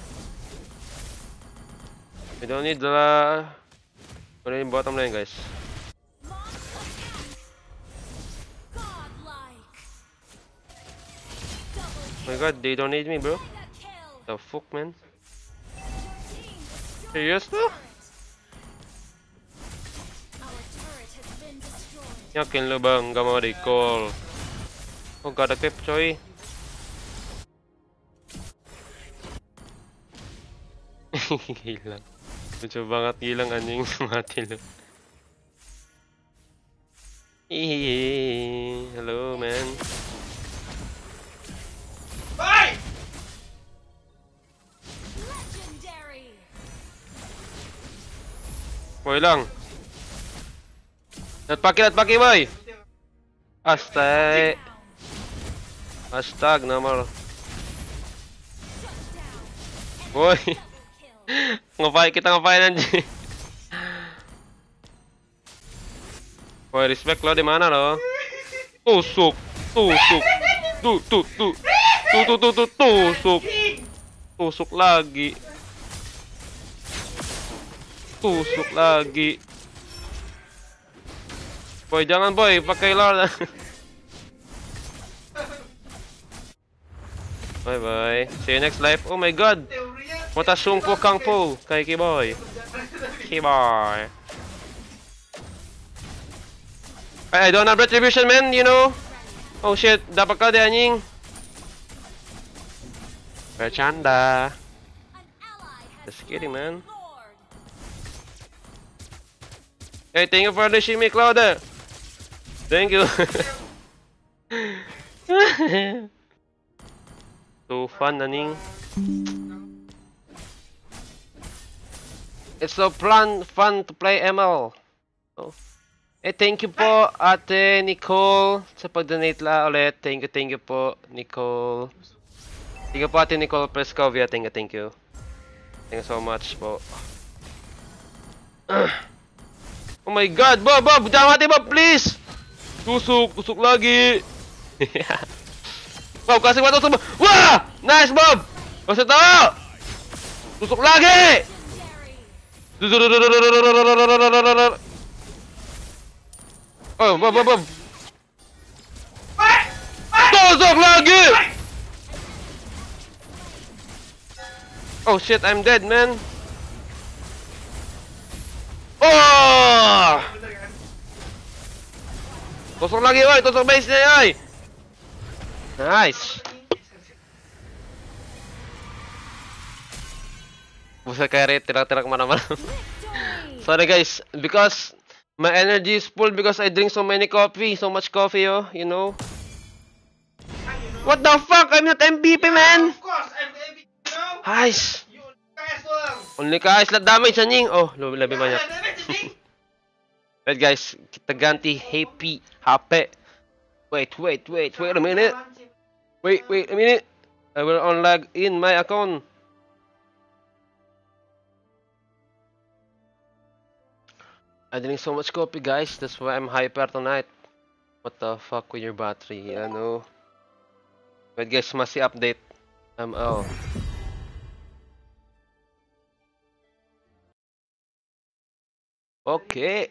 We don't need the. We need bottom lane, guys. Launch attack. Godlike. Double Oh my god, they don't need me, bro. mega kill. The fuck, man. Your team destroyed Serious, a bro? turret. Our turret has been destroyed. Yakin lu bang, gak mau recall. Oh, gak ada clip, coy. Hilang. Lucu banget hilang anjing. Mati lu. Hihihi. Hello, man. Hoy! Legendary. Boy lang. Let's paki, boy. Astag. Hashtag nomor. Boy. Ngapain kita anjing? Boy, respect lo di mana lo? Tusuk. Tusuk. Tusuk lagi. Boy, jangan boy, pakai lord. Bye. See you next live. Oh my god. Teoriya. What a sungko kang po kay Kiboy. I don't have retribution, man, you know. Oh shit, dapat ka di anjing. Bercanda. An ally has Just kidding, man. Lord. Hey, thank you for the shimmy, Cloud. Thank you. So fun, aning. It's so fun to play ML. Oh. Eh, thank you po, Ate Nicole, sa pag-donate la ulit. Thank you po, Nicole. Thank you po, Ate Nicole Prescovia. Thank you. Thank you so much po. Oh my god, Bob, jangan mati Bob, please. Tusuk lagi. Bob, kasih waktu semua. Wah, nice Bob. Kasih tahu. Tusuk lagi. Oh, Bob. Tusuk lagi. Oh shit, I'm dead, man. Oh! Tusuk lagi, oi. Tusuk base-nya, oi. Nice. Buset kayak tirak-tirak kemana-mana. Sorry guys, because my energy is full because I drink so much coffee, oh, you know. What the fuck? I'm not MVP, man. Of course, I'm the MVP, you know? Nice. You guys doang. Only ka slot damage anjing. Oh, lebih banyak. Wait guys, kita ganti HP. Wait a minute. Wait a minute. I will unlog in my account. I drink so much coffee, guys. That's why I'm hyper tonight. What the fuck with your battery? I know. Wait, guys, masih update. I'm out. Okay.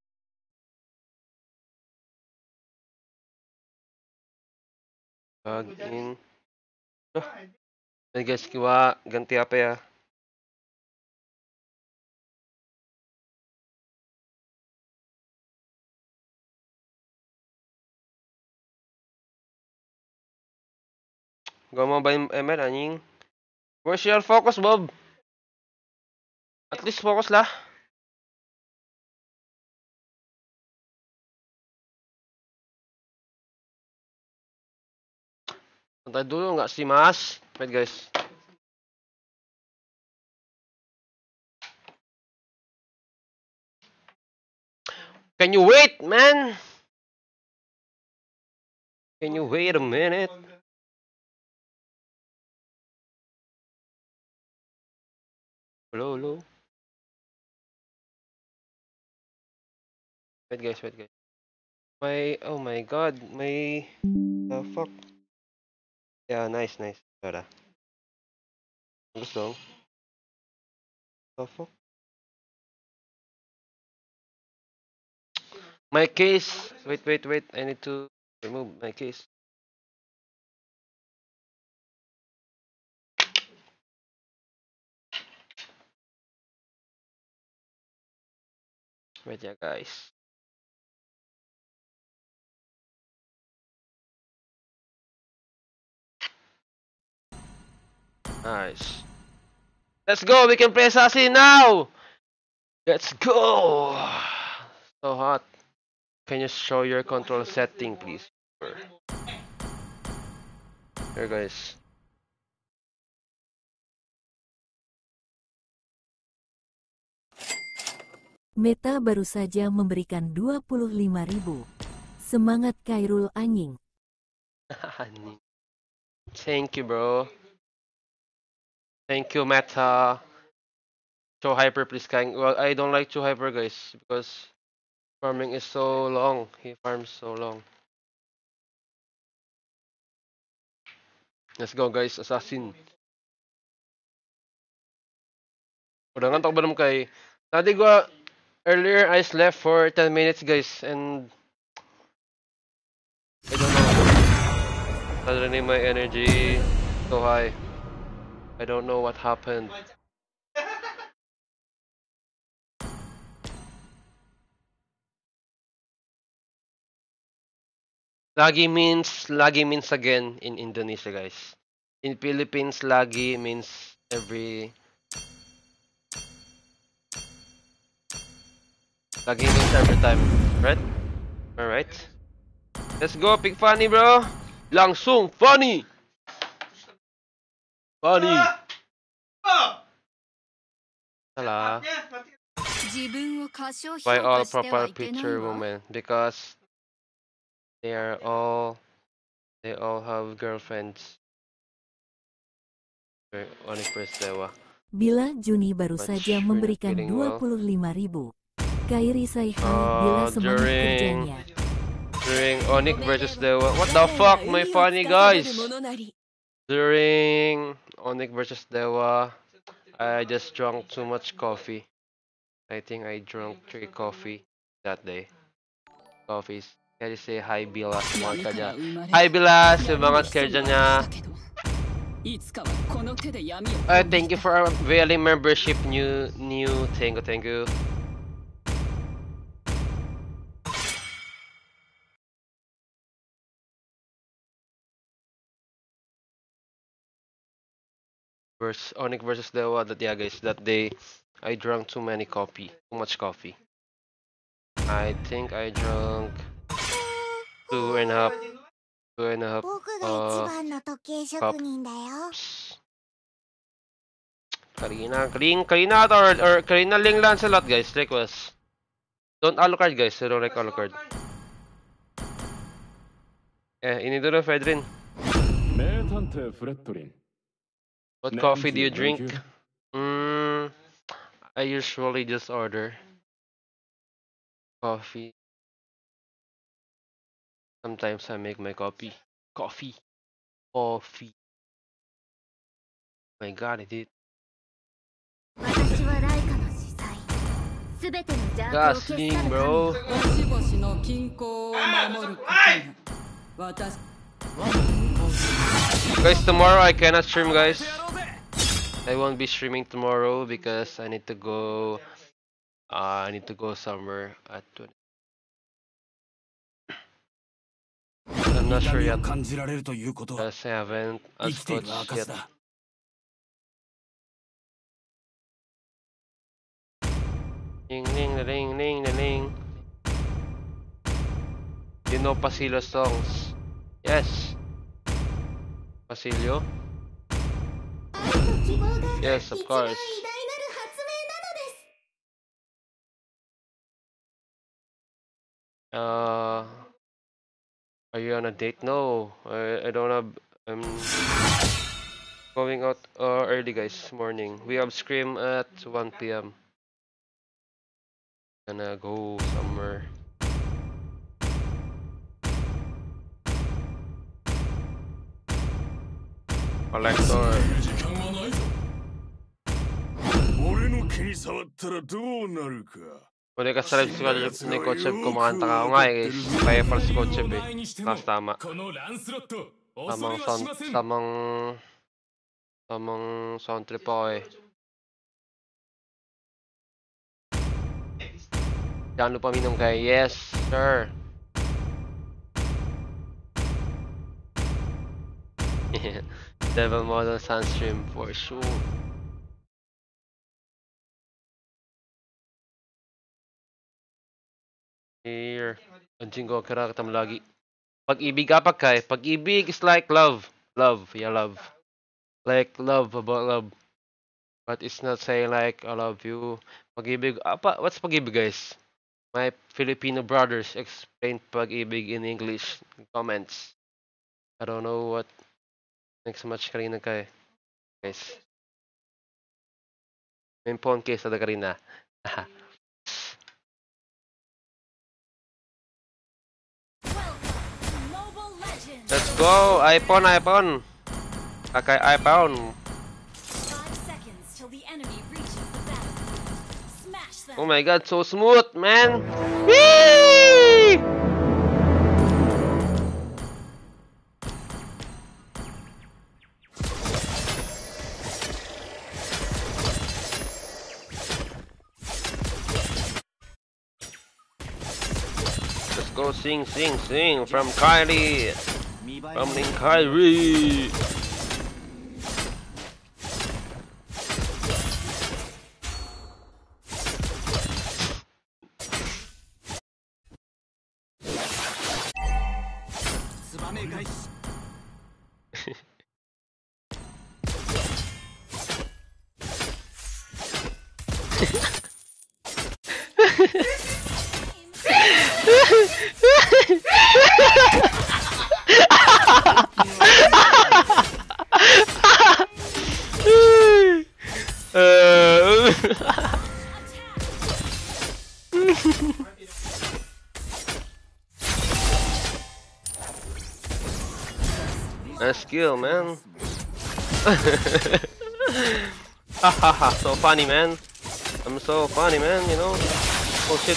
Log in. Oh. Wait, guys, kiwa ganti apa ya? Gak mau main ML anjing. Where's your focus, Bob? At least focus lah. Santai dulu nggak sih, Mas? Wait, guys. Can you wait, man? Can you wait a minute? Hello. Wait, guys. Oh my god, the fuck? Yeah, nice. Tara. Bagus dong. The fuck? My case. Wait. I need to remove my case. Wait ya, guys. Nice. Let's go. We can play Assassin now. Let's go. So hot. Can you show your control setting, please? Here, guys. Meta baru saja memberikan 25.000. Semangat Khairul anjing. Thank you, bro. Thank you, Meta. Show hyper, please, Kang. Well, I don't like Show hyper, guys, because farming is so long. He farms so long. Let's go, guys. Assassin. Udah ngantok belum kay? Tadi gua earlier I slept for 10 minutes, guys, and I don't know. Suddenly my energy so high. I don't know what happened. Lagi means again in Indonesia, guys. In Philippines, lagi means lagi means every time, right? Alright. Let's go, pick funny, bro. Langsung funny. Funny. Salah. By all proper picture women, because they all have girlfriends. Only first dewa. Bila Juni baru But saja we're not memberikan feeling well. 25.000. Kairi Saihai bila semangat kerjanya. During Onyx versus Dewa. What the fuck, my funny guys? During Onyx versus Dewa, I just drank too much coffee. I think I drank 3 coffee that day. Coffees. Can you say hi Bila, semangat kerja? Hi Bila, semangat kerjanya. Thank you for availing membership. New. Thank you. Onyx versus Dewa. Yeah, guys, that day I drank too much coffee. I think I drank 2.5 cups. Karina or Karina Ling Lancelot, guys. Request. Don't Alucard, guys. I don't like Alucard. Inido na Fedrin. What coffee do you drink? I usually just order coffee. Sometimes I make my coffee. My god, I did. Gasling, bro. Guys, tomorrow I cannot stream, guys. I won't be streaming tomorrow because I need to go. I need to go somewhere at 20. I'm not sure yet. Because I haven't asked coach yet. Ring. You know Pasilio songs? Yes. Pasilio? Yes, of course. Are you on a date? No, I don't have. I'm going out early, guys. Morning. We have scrim at 1 p.m. Gonna go somewhere. Collector. Pwede ka sa live squad ni Coach Ev, kumakanta ka. Nga guys, kaya pala si Coach Ev Mas tama. Tamang sound trip ako Jangan lupa minum kayak yes, sir. Devil Model Sunstream for sure. Here. Anjing ko, kira kita lagi. Pag-ibig apa kay? Pag-ibig is like love. Love. Like love, about love. But it's not saying like I love you. Pag-ibig, apa? What's pag-ibig, guys? My Filipino brothers explain pag-ibig in English. Comments. I don't know what next match Karina kay. Guys. May phone case ada Karina. Let's go! iPhone! Kakay iPhone! 5 seconds till the enemy reaches the battlefield. Smash them! Oh my god, so smooth, man! Whee! Let's go sing from Kylie! From Kyrie! Nice skill, man. Hahaha, so funny, man. I'm so funny, man, you know. Oh shit.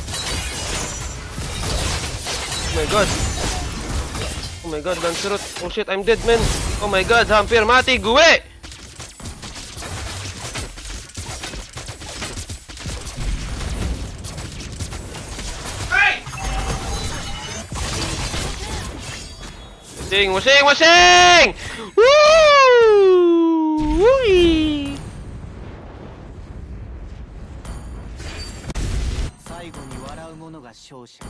Oh my god. Oh my god, Lancerot. Oh shit, I'm dead, man. Oh my god, hampir mati gue. Wasing! Woo! Woo! 最後に笑う者が勝者。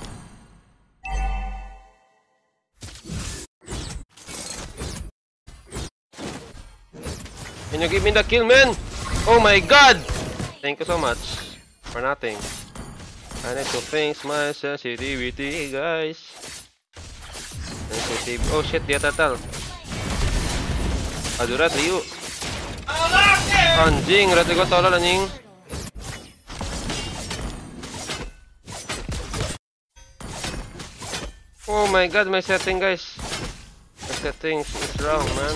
Can you give me the kill, man? Oh my god! Thank you so much for nothing. I need to fix my sensitivity, guys. Sensitive. Oh shit, dia tatal. Aduh, rat Ryu. Anjing, rat gua tolol anjing. Oh my god, my setting, guys. My settings is wrong, man.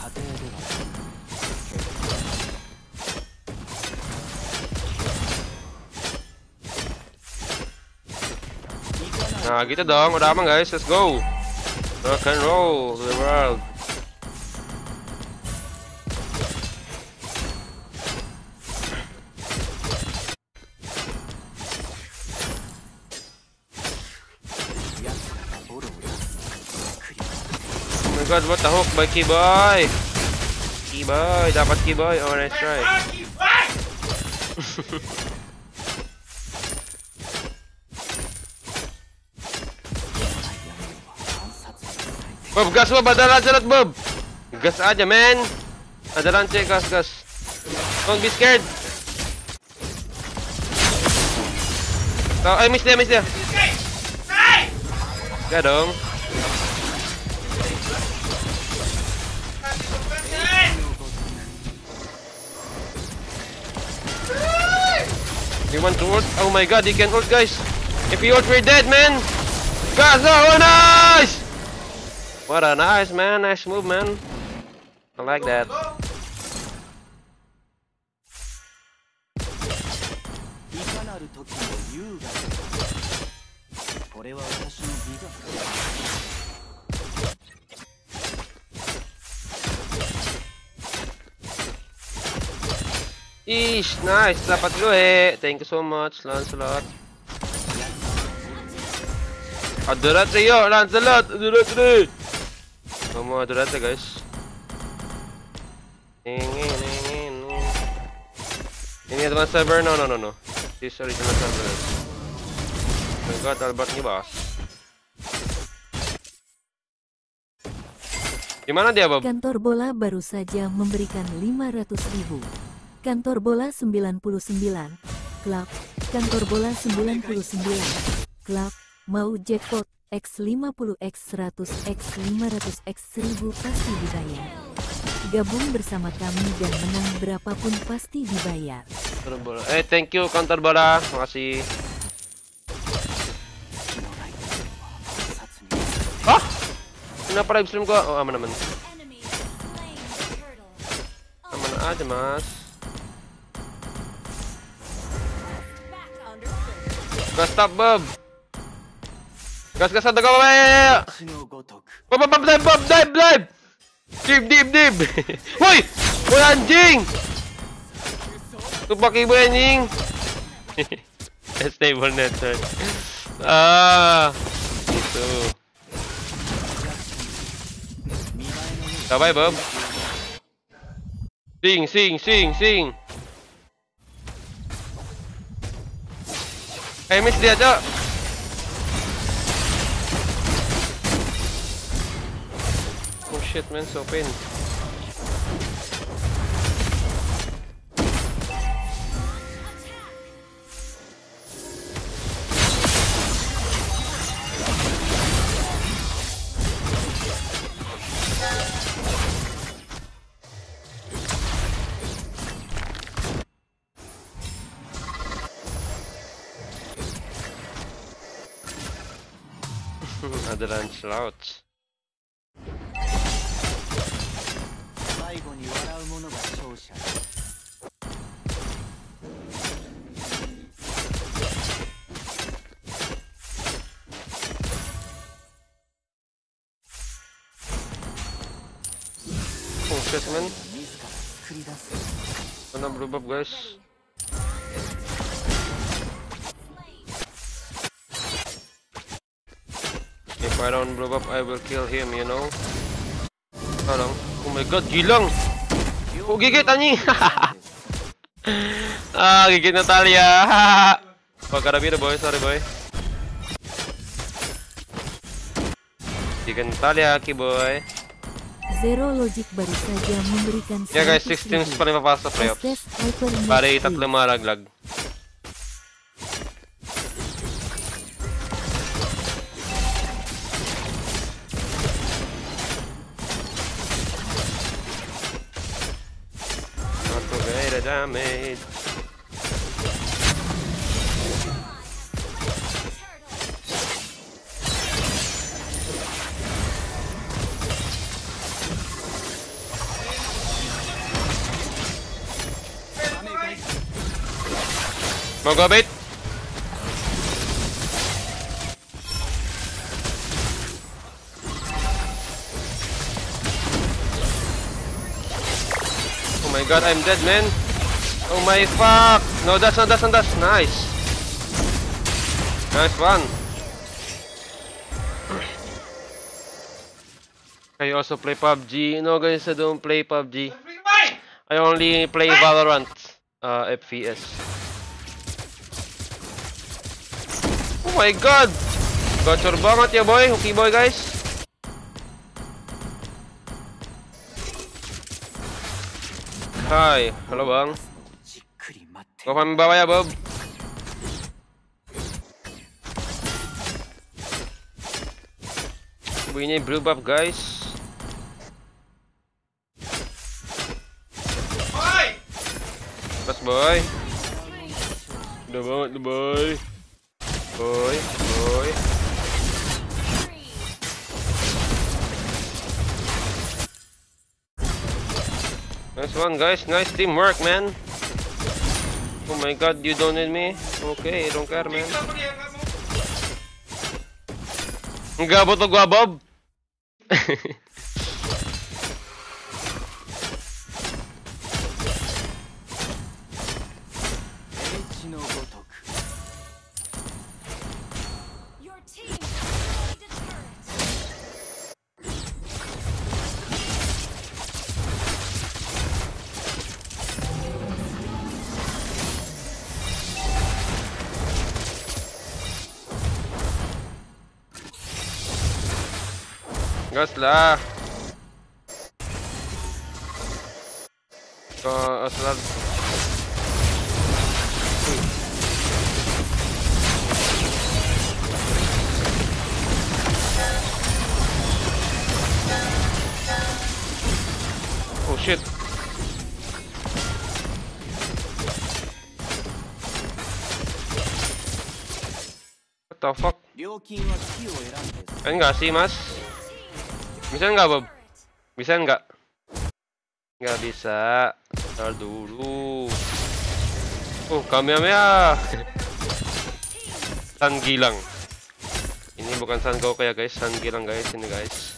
Nah gitu dong, udah aman guys, let's go. Rock and roll the world. Oh my god, what the hook by Keyboy. Keyboy, dapat Keyboy, oh nice try. Bob, gas Bob, ada Lancelot Bob. Gas aja, man. Ada lance, gas. Don't be scared. Oh, miss dia. Gak dong. You want to ult? Oh my god, he can ult, guys. If he ult, we're dead, man. Gas, oh nice! What a nice man, nice move, man. I like that. Ish, nice, dapat gue. Thank you so much, Lancelot. Adurat Rio, Lancelot, adurat Rio. Kamu adurat ya guys. Ini advance server, no. This original server. Oh my god, Albert nih bos. Gimana dia Bob? Kantor bola baru saja memberikan 500.000. Kantor bola 99. Klub. Kantor bola 99. Klub. Mau jackpot X50, X100, X500, X1000 pasti dibayar. Gabung bersama kami dan menang berapapun pasti dibayar. Thank you kantor bola, makasih. Hah? Kenapa live stream gua? Oh aman. Aman aja mas. Gak stop Bob. Gas ada kau ya. Bob dive. Deep. Woi anjing. Tuh pakai ibu anjing. Stable network. Itu. Bye Bob. Sing. Miss dia cok. Oh shit man, so pain. Ada Lancelot. 最後に笑う者が勝者だ。 Oh shit man. 自ら作り出す。 Ano blue buff guys? If I don't blue buff, I will kill him, you know. Tolong. Oh my god, gilang! Oh, gigit anjing! Ah, gigit Natalia! Oh, karabina boy, sorry boy. Gigit Natalia, ki boy. Zero Logic baru saja memberikan Ya guys, 100.000. 6 teams pa rin papasok sa playoffs. Estes Hyper Pare Match tatlo maraglag. Not to get a damage. Mau gua bait? Oh my god, I'm dead, man. Oh my fuck. No dash, no dash, no dash. Nice. Nice one. I also play PUBG. No guys, I don't play PUBG. I only play Valorant. FPS. Oh my god! Gacor banget ya boy, hoki boy guys. Hai, halo bang. じっくり待って Gua kami bawa ya Bob. Bunyinya blue buff guys. Oi! Pas boy. Udah banget tuh boy. Boy, boy. Nice one guys, nice teamwork man. Oh my god, you don't need me? Okay, I don't care man. Ikaw mo niya, kamu. Enggak butuh gua Bob. 平地のごとく Your team destroyed a turret. Gas lah. Asal oh shit. What the fuck? 料金は木を選んで Enggak sih mas. Bisa nggak Bob? Bisa nggak? Nggak bisa. Ntar dulu. Kamehameha. San Gilang. Ini bukan San Goku ya guys, San Gilang guys ini guys.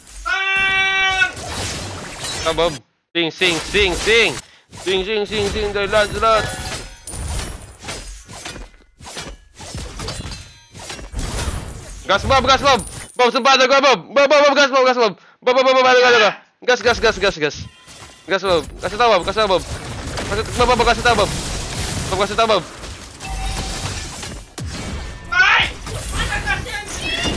Bang! Bob. Sing sing sing sing. Sing sing sing sing dari Lancelot. Gas Bob, gas Bob. Bob sempat ada gua Bob. Bob gas Bob, gas Bob. Bob ada gua. Gas. Gas Bob. Kasih tahu Bob, kasih tahu Bob. Bob kasih tahu Bob. Bob kasih tahu Bob. Ay! Mana kasi anjing?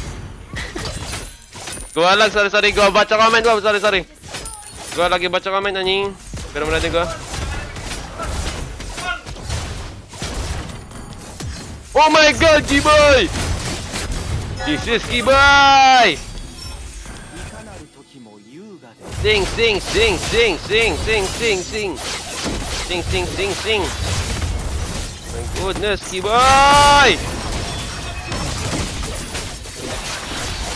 Gua lagi sorry gua baca komen gua sorry. Gua lagi baca komen anjing. Biar melihat gua. Oh my god, G-boy. This is G-boy. いかなる時も優雅で Sing sing sing sing sing sing sing sing. Sing sing sing sing. My goodness, G-boy.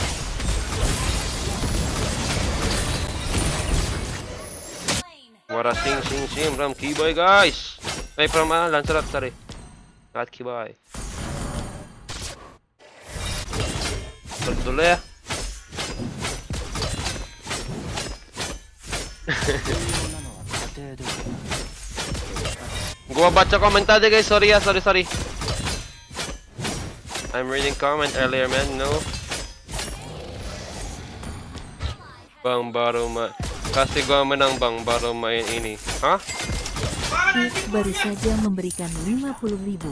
Mara sing from Kiboy guys. From Lancelot, sorry. Not Kiboy. Balik dulu ya. Gua baca komentar aja guys, sorry ya, sorry. I'm reading comment earlier man, no. Bang baru kasih gua menang bang, baru main ini. Hah? Kiss baru saja memberikan 50.000.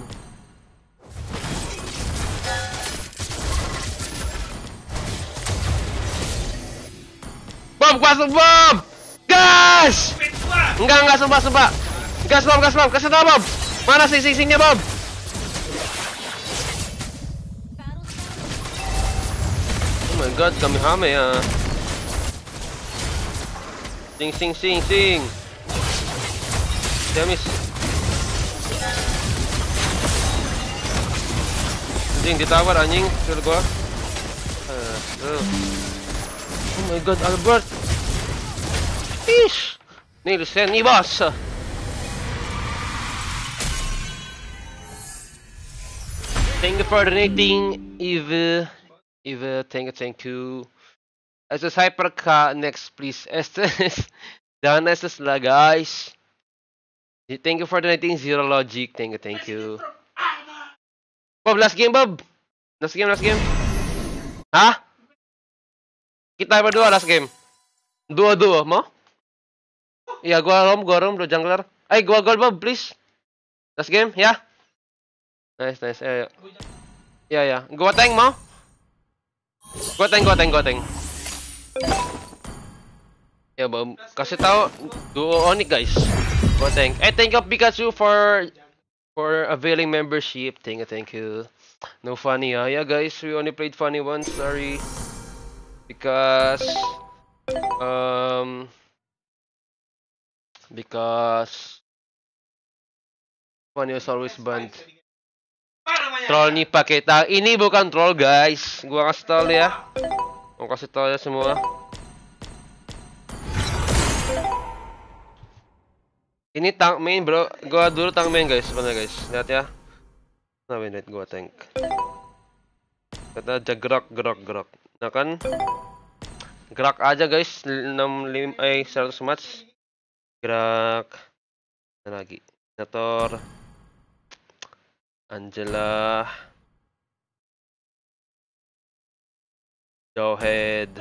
Bom, gua bom! Gas! Enggak sumpah. Gas bom, kasih tau bom! Mana sing-singnya bom? Oh my god, kami hame ya. Sing. Jamis. Anjing ditawar anjing, kill gua. Oh my god, Albert. Ish. Nielsen nih bos. Thank you for donating, Eve, thank you. SS Hyperka next please. SS. Jangan SS lah guys. Thank you for donating Zero Logic. Thank you. Bob, last game Bob. Last game. Hah? Kita berdua last game. Dua mau? Iya gua rom dua jungler. Gua gold Bob please. Last game ya. Nice. Ayo. Ya. Gua tank mau? Gua tank. Ya Bob, kasih tahu duo Onyx guys. Gua tank. Thank you Pikachu for availing membership. Thank you. No funny yeah guys, we only played funny once, sorry. Because funny was always banned. Troll nih pakai tang. Ini bukan troll guys. Gua kasih tahu ya. Mau kasih tahu ya semua. Ini tank main bro. Gua dulu tank main guys sebenarnya guys. Lihat ya. Nah wait gua tank. Kata aja gerak. Nah kan. Gerak aja guys. 100 match. Gerak. Ada lagi. Nator. Angela. Jawhead.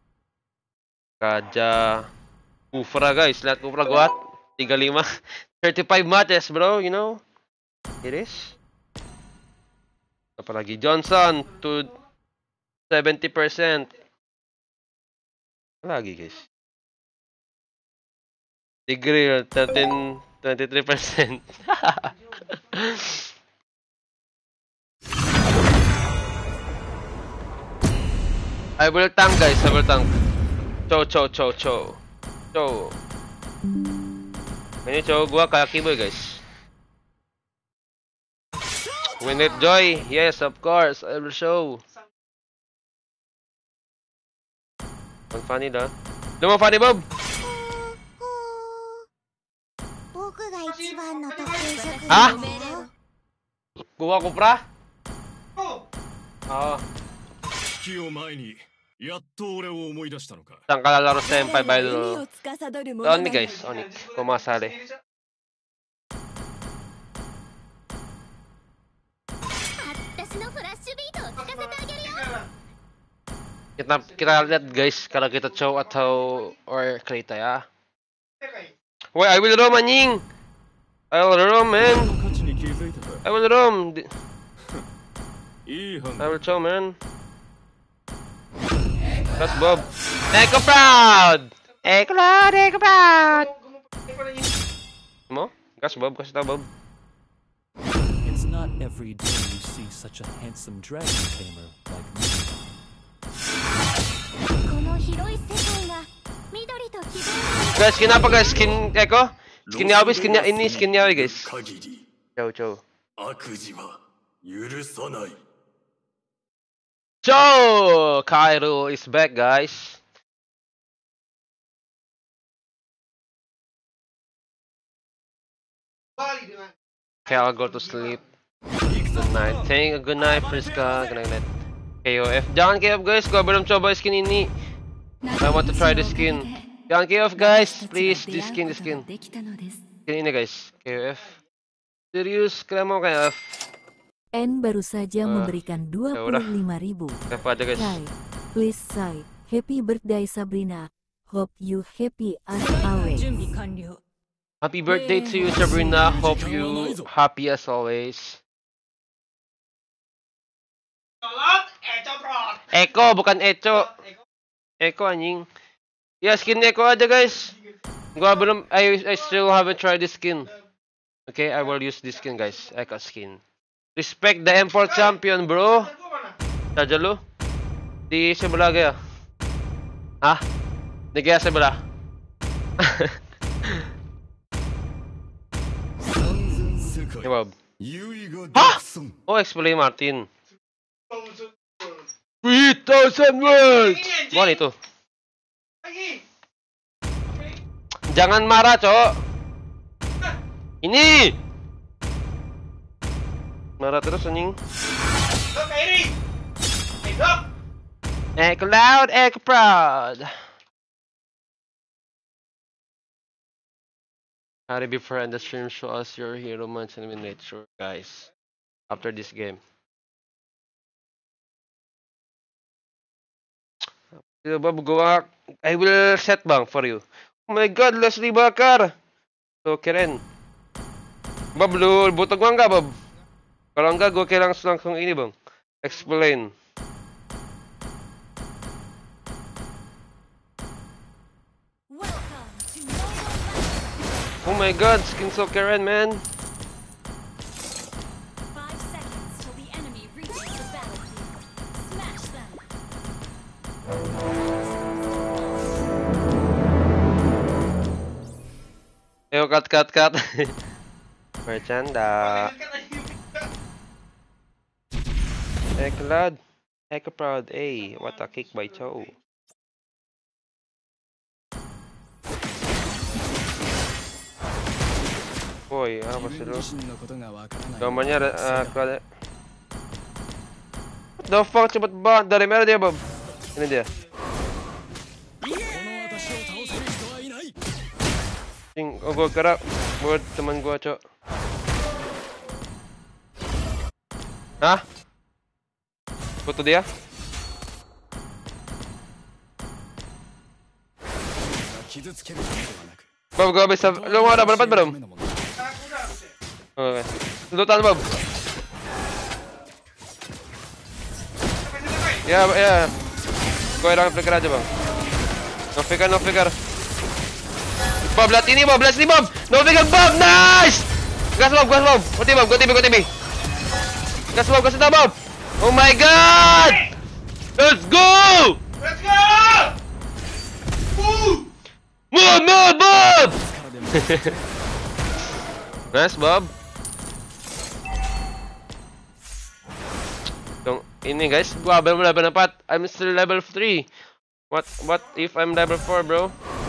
Kaja. Kufra guys. Lihat Kufra gua. 35. 35 matches bro. You know. It is. Apalagi Johnson. To 70%. Lagi guys. Degree 23%. I will tank guys, Chow. Ini cowok gua kayak Kiboy guys. Win it Joy, yes of course, I will show. Ang funny dah. Lumang funny Bob. Hah? Gua Kupra? Oh. Tangkal laro senpai by dulu. Onyx guys, Onyx. Kumasali. Kita lihat guys kalau kita Chow atau or Krita ya. Wait, I will roam anjing. I will roam man. I will roam. I will Chow man. That's Bob. Echo proud. Mo? Gas Bob, kasih tau Bob. It's not every day you see such a handsome dragon tamer like me. Guys, skin apa guys? Skin Echo? Skinnya habis, skinnya ini, skinnya habis guys. Chow. Kairo is back guys. Okay, I'll go to sleep. Good night. Good night, Friska. Good night. KOF. Jangan KOF guys, gua belum coba skin ini. I want to try the skin. Jangan KOF guys, please. This skin. Skin ini guys. KOF. Serius, kalian mau KOF? N baru saja memberikan 25.000. Apa aja guys? Kai, please say, happy birthday Sabrina. Hope you happy as always. Happy birthday to you, Sabrina. Hope you happy as always. Eko, bukan Eco. Eko anjing. Ya, skin Eko aja guys. Gua belum, I still haven't tried this skin. Okay, I will use this skin guys. Eko skin. Respect the import champion, bro. Saja lu. Di sebelah gaya. Hah? Di gaya sebelah. Ya, Bob. Hah? Oh, explain Martin. 3,000 words. Bukan itu. Jangan marah, Cok. Ini. Marah terus anjing. Ek loud, ek proud. How to be friend the stream, show us your hero match and miniature, guys. After this game. Bob, I will set bang for you. Oh my god, Leslie Bakar. So keren. Bob, lu butuh gua enggak, Bob? Kalau enggak, gua kira langsung ini, Bang. Explain. Oh my god, skin so keren, man. 5 seconds till the enemy reaches the battlefield. Smash them. Ayo cut. Bercanda. Eklad. Ek proud. Hey, what a kick by Chow. Boy, apa sih lu? Gambarnya What the fuck, cepet banget. Dari mana dia, Bob? Ini dia. Oh, gua kira buat teman gua, Cok. Hah? Foto dia? Bob, gua bisa. Lu mau ada berapa belum? Oke. Tuntutan, Bob. Ya. Gua hilang flicker aja, Bang. No flicker. Bob, lihat ini, Bob. No flicker, Bob. Nice! Gas, Bob. Go TB. Gas, Bob. Bob. Oh my god! Let's go! Move, Bob! Nice, Bob. Ini guys, gua belum level 4. I'm still level 3. What if I'm level 4, bro?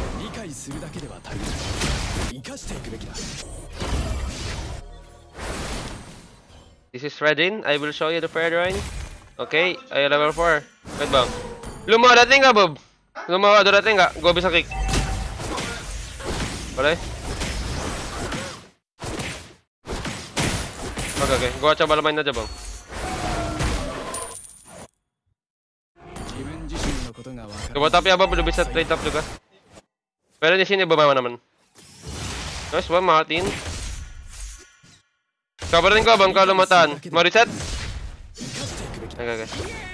This is Redin. I will show you the Redin. Okay, I level 4. Wait, bang. Lu mau dating nggak, Bob? Lu mau ada dating nggak? Gua bisa kick. Boleh? Oke. Gua coba main aja, bang. Coba tapi apa udah bisa trade up juga. Pero di sini Bob aman. Nice one, Martin. Kabarin ko, Bang, kalau mataan. Mau reset? Okay.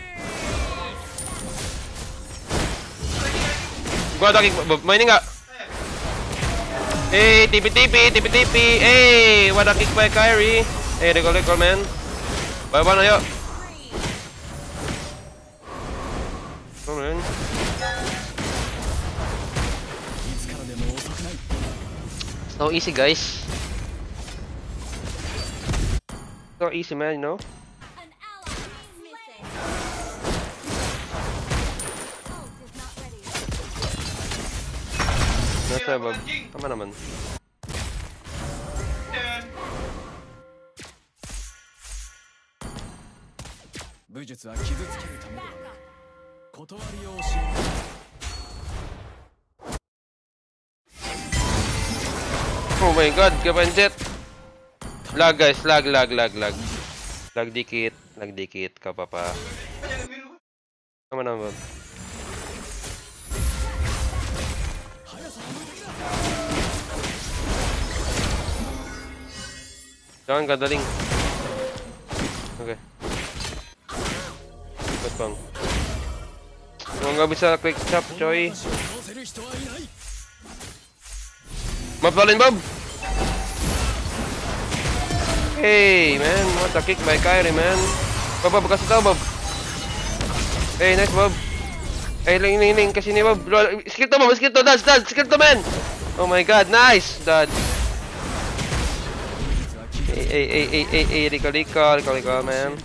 Gua ada kick, Bob. Mainin nggak? TP. What a kick by Kyrie. Recall, man. Bye-bye, ayo. Come on. So easy, guys. So easy, man, you know? An ally is missing. Ult is not ready. Nasa, Bob. Tama naman. 武術は傷つけるためではなく、断りを教える。 Oh my god, kepencet. Lag guys, lag. Lag dikit, gak apa-apa. Aman. Jangan gadaling. Oke. Cepet bang. Emang nggak bisa klik cap coy. Bob, ballin Bob. Hey man, what a kick by Kyrie man. Bob, kasih tau Bob. Hey nice Bob. Hey ling kesini Bob. Skill to Bob, skill to dodge, skill to man. Oh my god, nice dodge. Hey, recall man.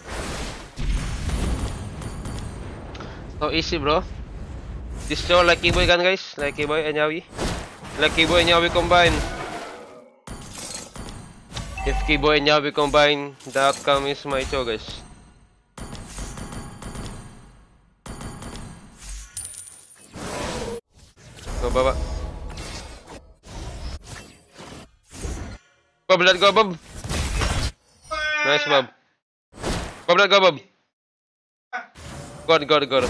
So easy bro. This show Lucky Boy kan guys, Lucky Boy and Yawi. Lucky Boy and Yawi combine. If Kiboy and Yawi combine, the outcome is my show guys. Go baba. Bob, let go Bob. Nice Bob. Bob, let go Bob. God.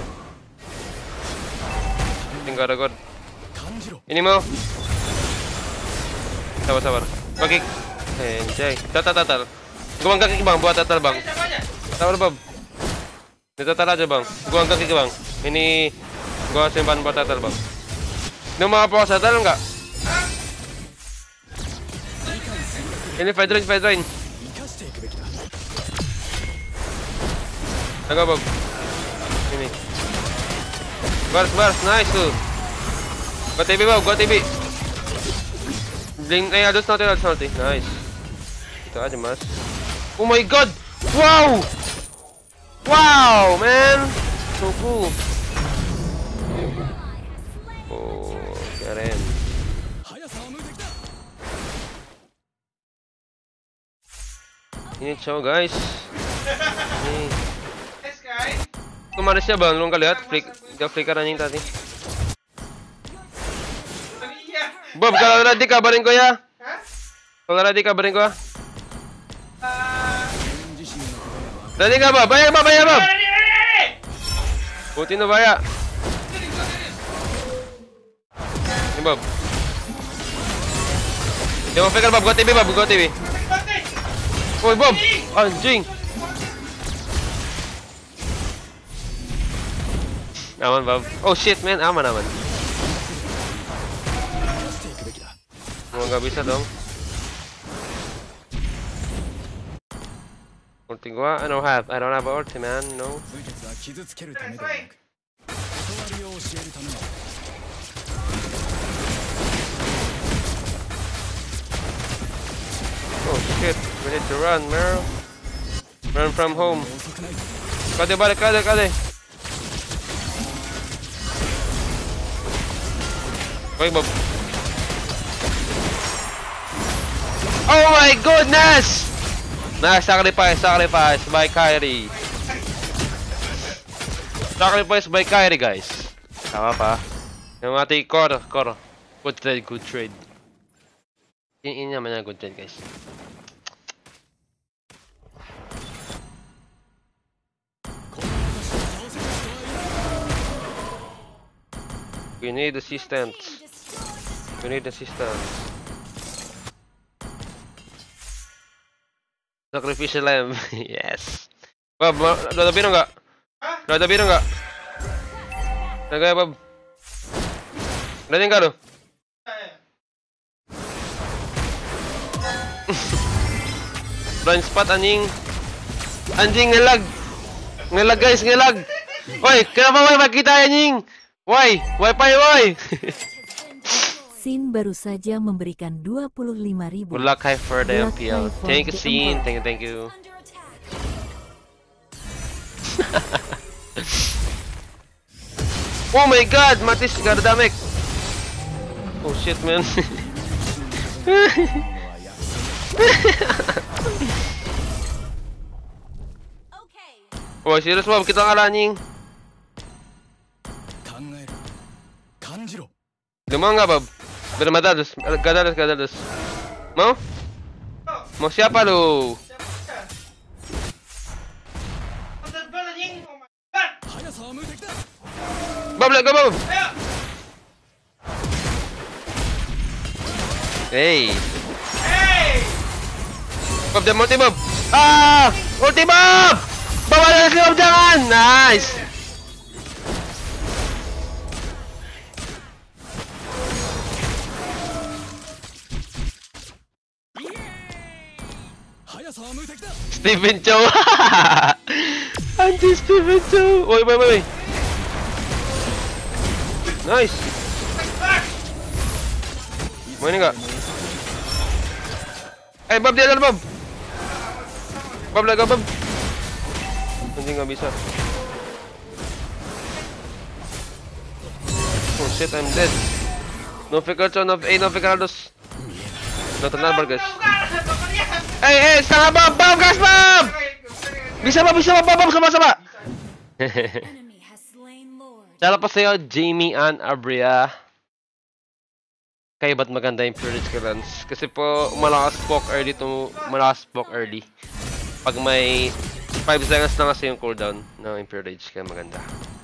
God. Ini mau. Sabar. Bagi. Anjay. Tatal. Gua angkat kaki bang, buat tatal bang. Sabar Bob. Ditatal aja bang. Gua angkat kaki bang. Ini gua simpan buat tatal bang. Ini mau apa tatal enggak? Ini fade rain. Agak Bob. Ini. Bars, nice tuh. Gua TB Bob, Blink, ada snoti. Nice. Itu aja mas. Oh my god. Wow, man. So cool. Oh, keren. Ini cowok guys. Nih. Kemarin siapa bang? Lu nggak lihat flicker anjing tadi. Bob, kalau ready kabarin gua ya. Kalau ready kabarin gua. Ready nggak Bob? Bayar Bob. Putin tuh bayar. Ini Bob. Dia mau flicker Bob, gua TV. Woi Bob, anjing. Aman Bob. Oh shit man, aman. Nggak bisa dong. Ulti gua, I don't have ulti man, no. Oh shit, we need to run, Meryl. Run from home. Kade. Wait Bob. Oh my goodness! Nice sacrifice by Kyrie. Sacrifice by Kyrie guys. Gak apa. Yang mati core. Good trade. Ini namanya good trade guys. We need assistance. Sacrificial lamb. Yes. Bob, ada biru enggak? Enggak ya, Bob. Udah enggak lu? Blind spot anjing. Anjing ngelag guys. Woi, kenapa wifi kita anjing? Woi, wifi woi. Sin baru saja memberikan 25.000. Good luck high for the MPL. Thank you Sin, thank you. Oh my god, Matis gak ada damage. Oh shit man. Okay, Oh, serius Bob, kita ngalah anjing. 考える感じろ Lu mau nggak Bob? Bermadados, gadados. Mau? Mau siapa lu? Betul anjing. Oh my god. 速さは無敵だ Bob, let go Bob. Ayo. Hey, Hey. Bob dan ulti Bob. Ah, ulti Bob. Bob ada si Bob jangan. Nice. 速さは無敵だ Steven Chow. Anjing Steven Chow. Woi. Nice. Mau ini nggak? Bob dia ada Bob. Bob lega Bob. Anjing nggak bisa. Oh shit, I'm dead. No Ficardo, no Ficardos. No Tenarbar guys. Setengah Bob gas Bob. Bisa Bob, sama. Enemy has slain Lord. Shout out po sa'yo, Jamie Ann Abria. Kaya ba't maganda yung Purity Clearance? Kasi po, malakas poke early. Pag may 5 seconds na kasi yung cooldown ng Impure Rage, kaya maganda.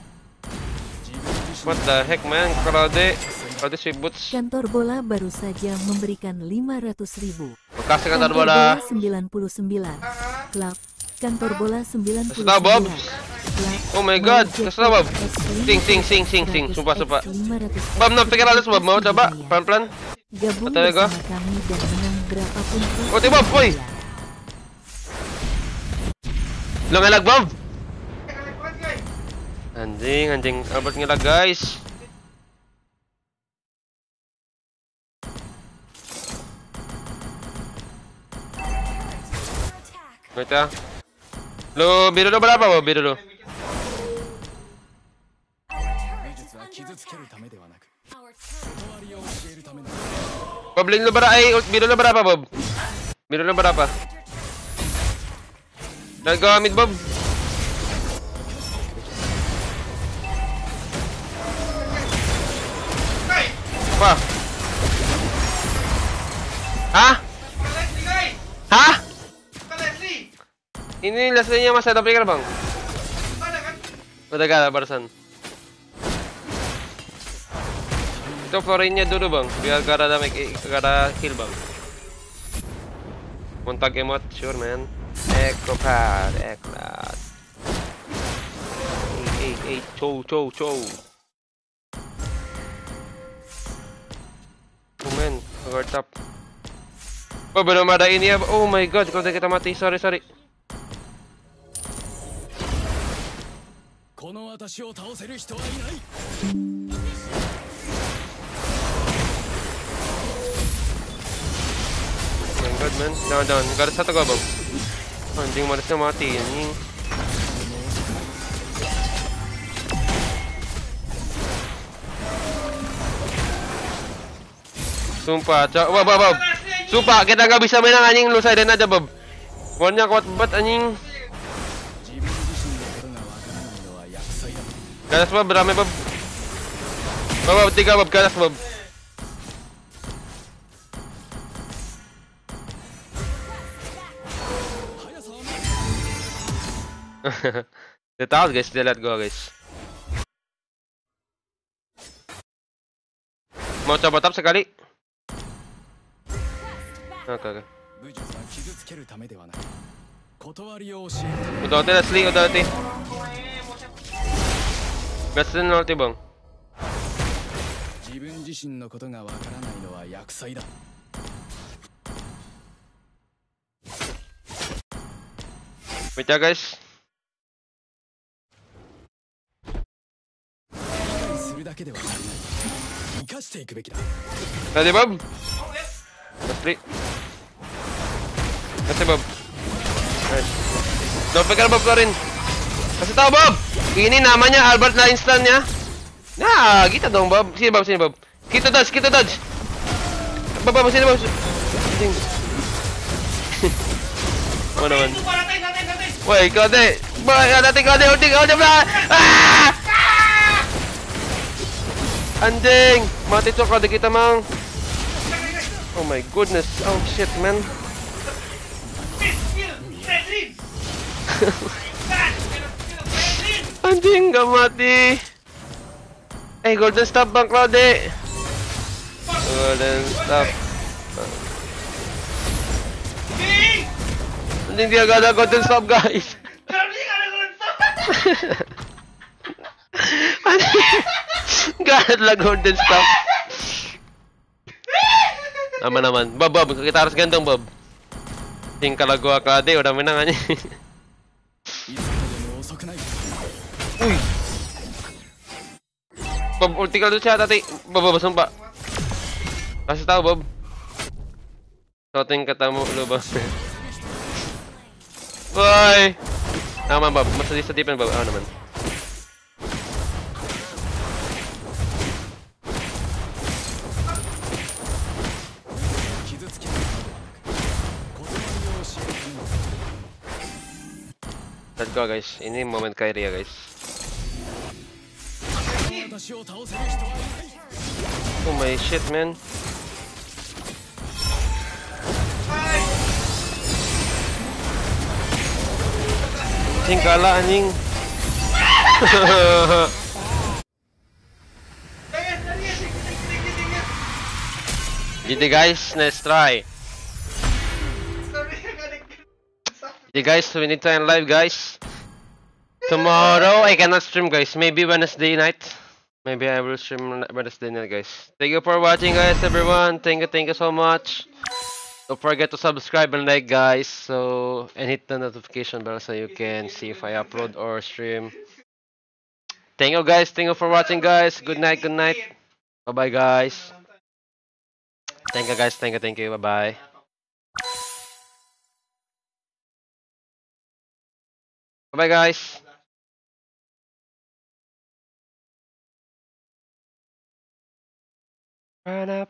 What the heck man, Karade sweet boots. Kantor bola baru saja memberikan 500.000. Magkasi kantor Kantor bola. 99. Klub. Kantor bola 99. Kasih tau Bob. Klub. Oh my god, kasih tau Bob. Sing. Sumpah. Bob, no Ficardos Bob, mau coba? Pelan-pelan. Gabung Atau ego? bersama kami dan menang berapapun Ulti Bob, boy. Lo ngelag Bob. Anjing Albert ngelag guys. Wait ya. Lo biru lo berapa Bob? Biru lo. 技術は傷つけるためではなく Our turret 断りを教えるためなの Bob, biru lo berapa Bob? Biru lo berapa? Nagamit Bob. Apa? Hah? Hah? Ini Leslie-nya masih ada pikir bang? Udah gak barusan. Itu Florin-nya dulu bang, biar gak ada kill bang. Montag emot, sure man. Ekopad. Chow. Oh man, guard top. Oh belum ada ini ya. Oh my god, kalau kita mati, sorry. この私を倒せる人はいない Oh my god man, jangan. Gak ada satu gak bang? Anjing manisnya mati anjing. Sumpah, Bob. Sumpah, kita gak bisa menang anjing, lu sidein aja Bob. Warnnya kuat banget anjing. 自分自身のことがわからないのは厄災だ Ganas Bob, berame Bob. Bob, 3 Bob, ganas Bob. Dia tahu guys, dia lihat gua guys. Mau coba top sekali? Oke. 武術は傷つけるためではなく断りを教えるため Udah ulti Leslie, udah ulti. Gasin ulti bang. 自分自身のことがわからないのは厄災だ Wait ya guys. 理解するだけでは足りない生かしていくべきだ Tadi Bob. Leslie. Kasih Bob. Nice. Don't pikir Bob keluarin. Kasih tahu Bob. Ini namanya Albert Einstein ya. Nah, gitu dong Bob. Sini Bob. Kita dodge. Bob, sini Bob. Anjing. Mana man. Woi, Kode. Boy, ada Kode, udah bla. Ah! Anjing, mati tuh Kode kita, Mang. Oh my goodness. Oh shit, man. Anjing, gak mati. Golden Staff bang, Claude. Golden Staff. Anjing, dia gak ada Golden Staff, guys. Anjing, gak ada Golden Staff. Aman. Bob, kita harus ganteng, Bob. Anjing, kalau gua Claude udah menang anjing. Uy. Bob, ulti kalau siya tadi. Bob, sumpah. Kasih tahu, Bob. Shooting ketemu lu, Bob. Woi. Aman, Bob. Masih disedipin, Bob. Aman. Let's go, guys. Ini momen Kyrie ya, guys. Oh my shit, man. Anjing kalah anjing. Jadi guys, let's try. Jadi guys, we need to end live, guys. Tomorrow I cannot stream, guys. Maybe Wednesday night. Maybe I will stream Wednesday night, guys. Thank you for watching, guys, everyone. Thank you so much. Don't forget to subscribe and like, guys. And hit the notification bell so you can see if I upload or stream. Thank you, guys. Thank you for watching, guys. Good night. Bye bye, guys. Thank you, guys. Thank you. Bye bye. Bye bye, guys. Run up.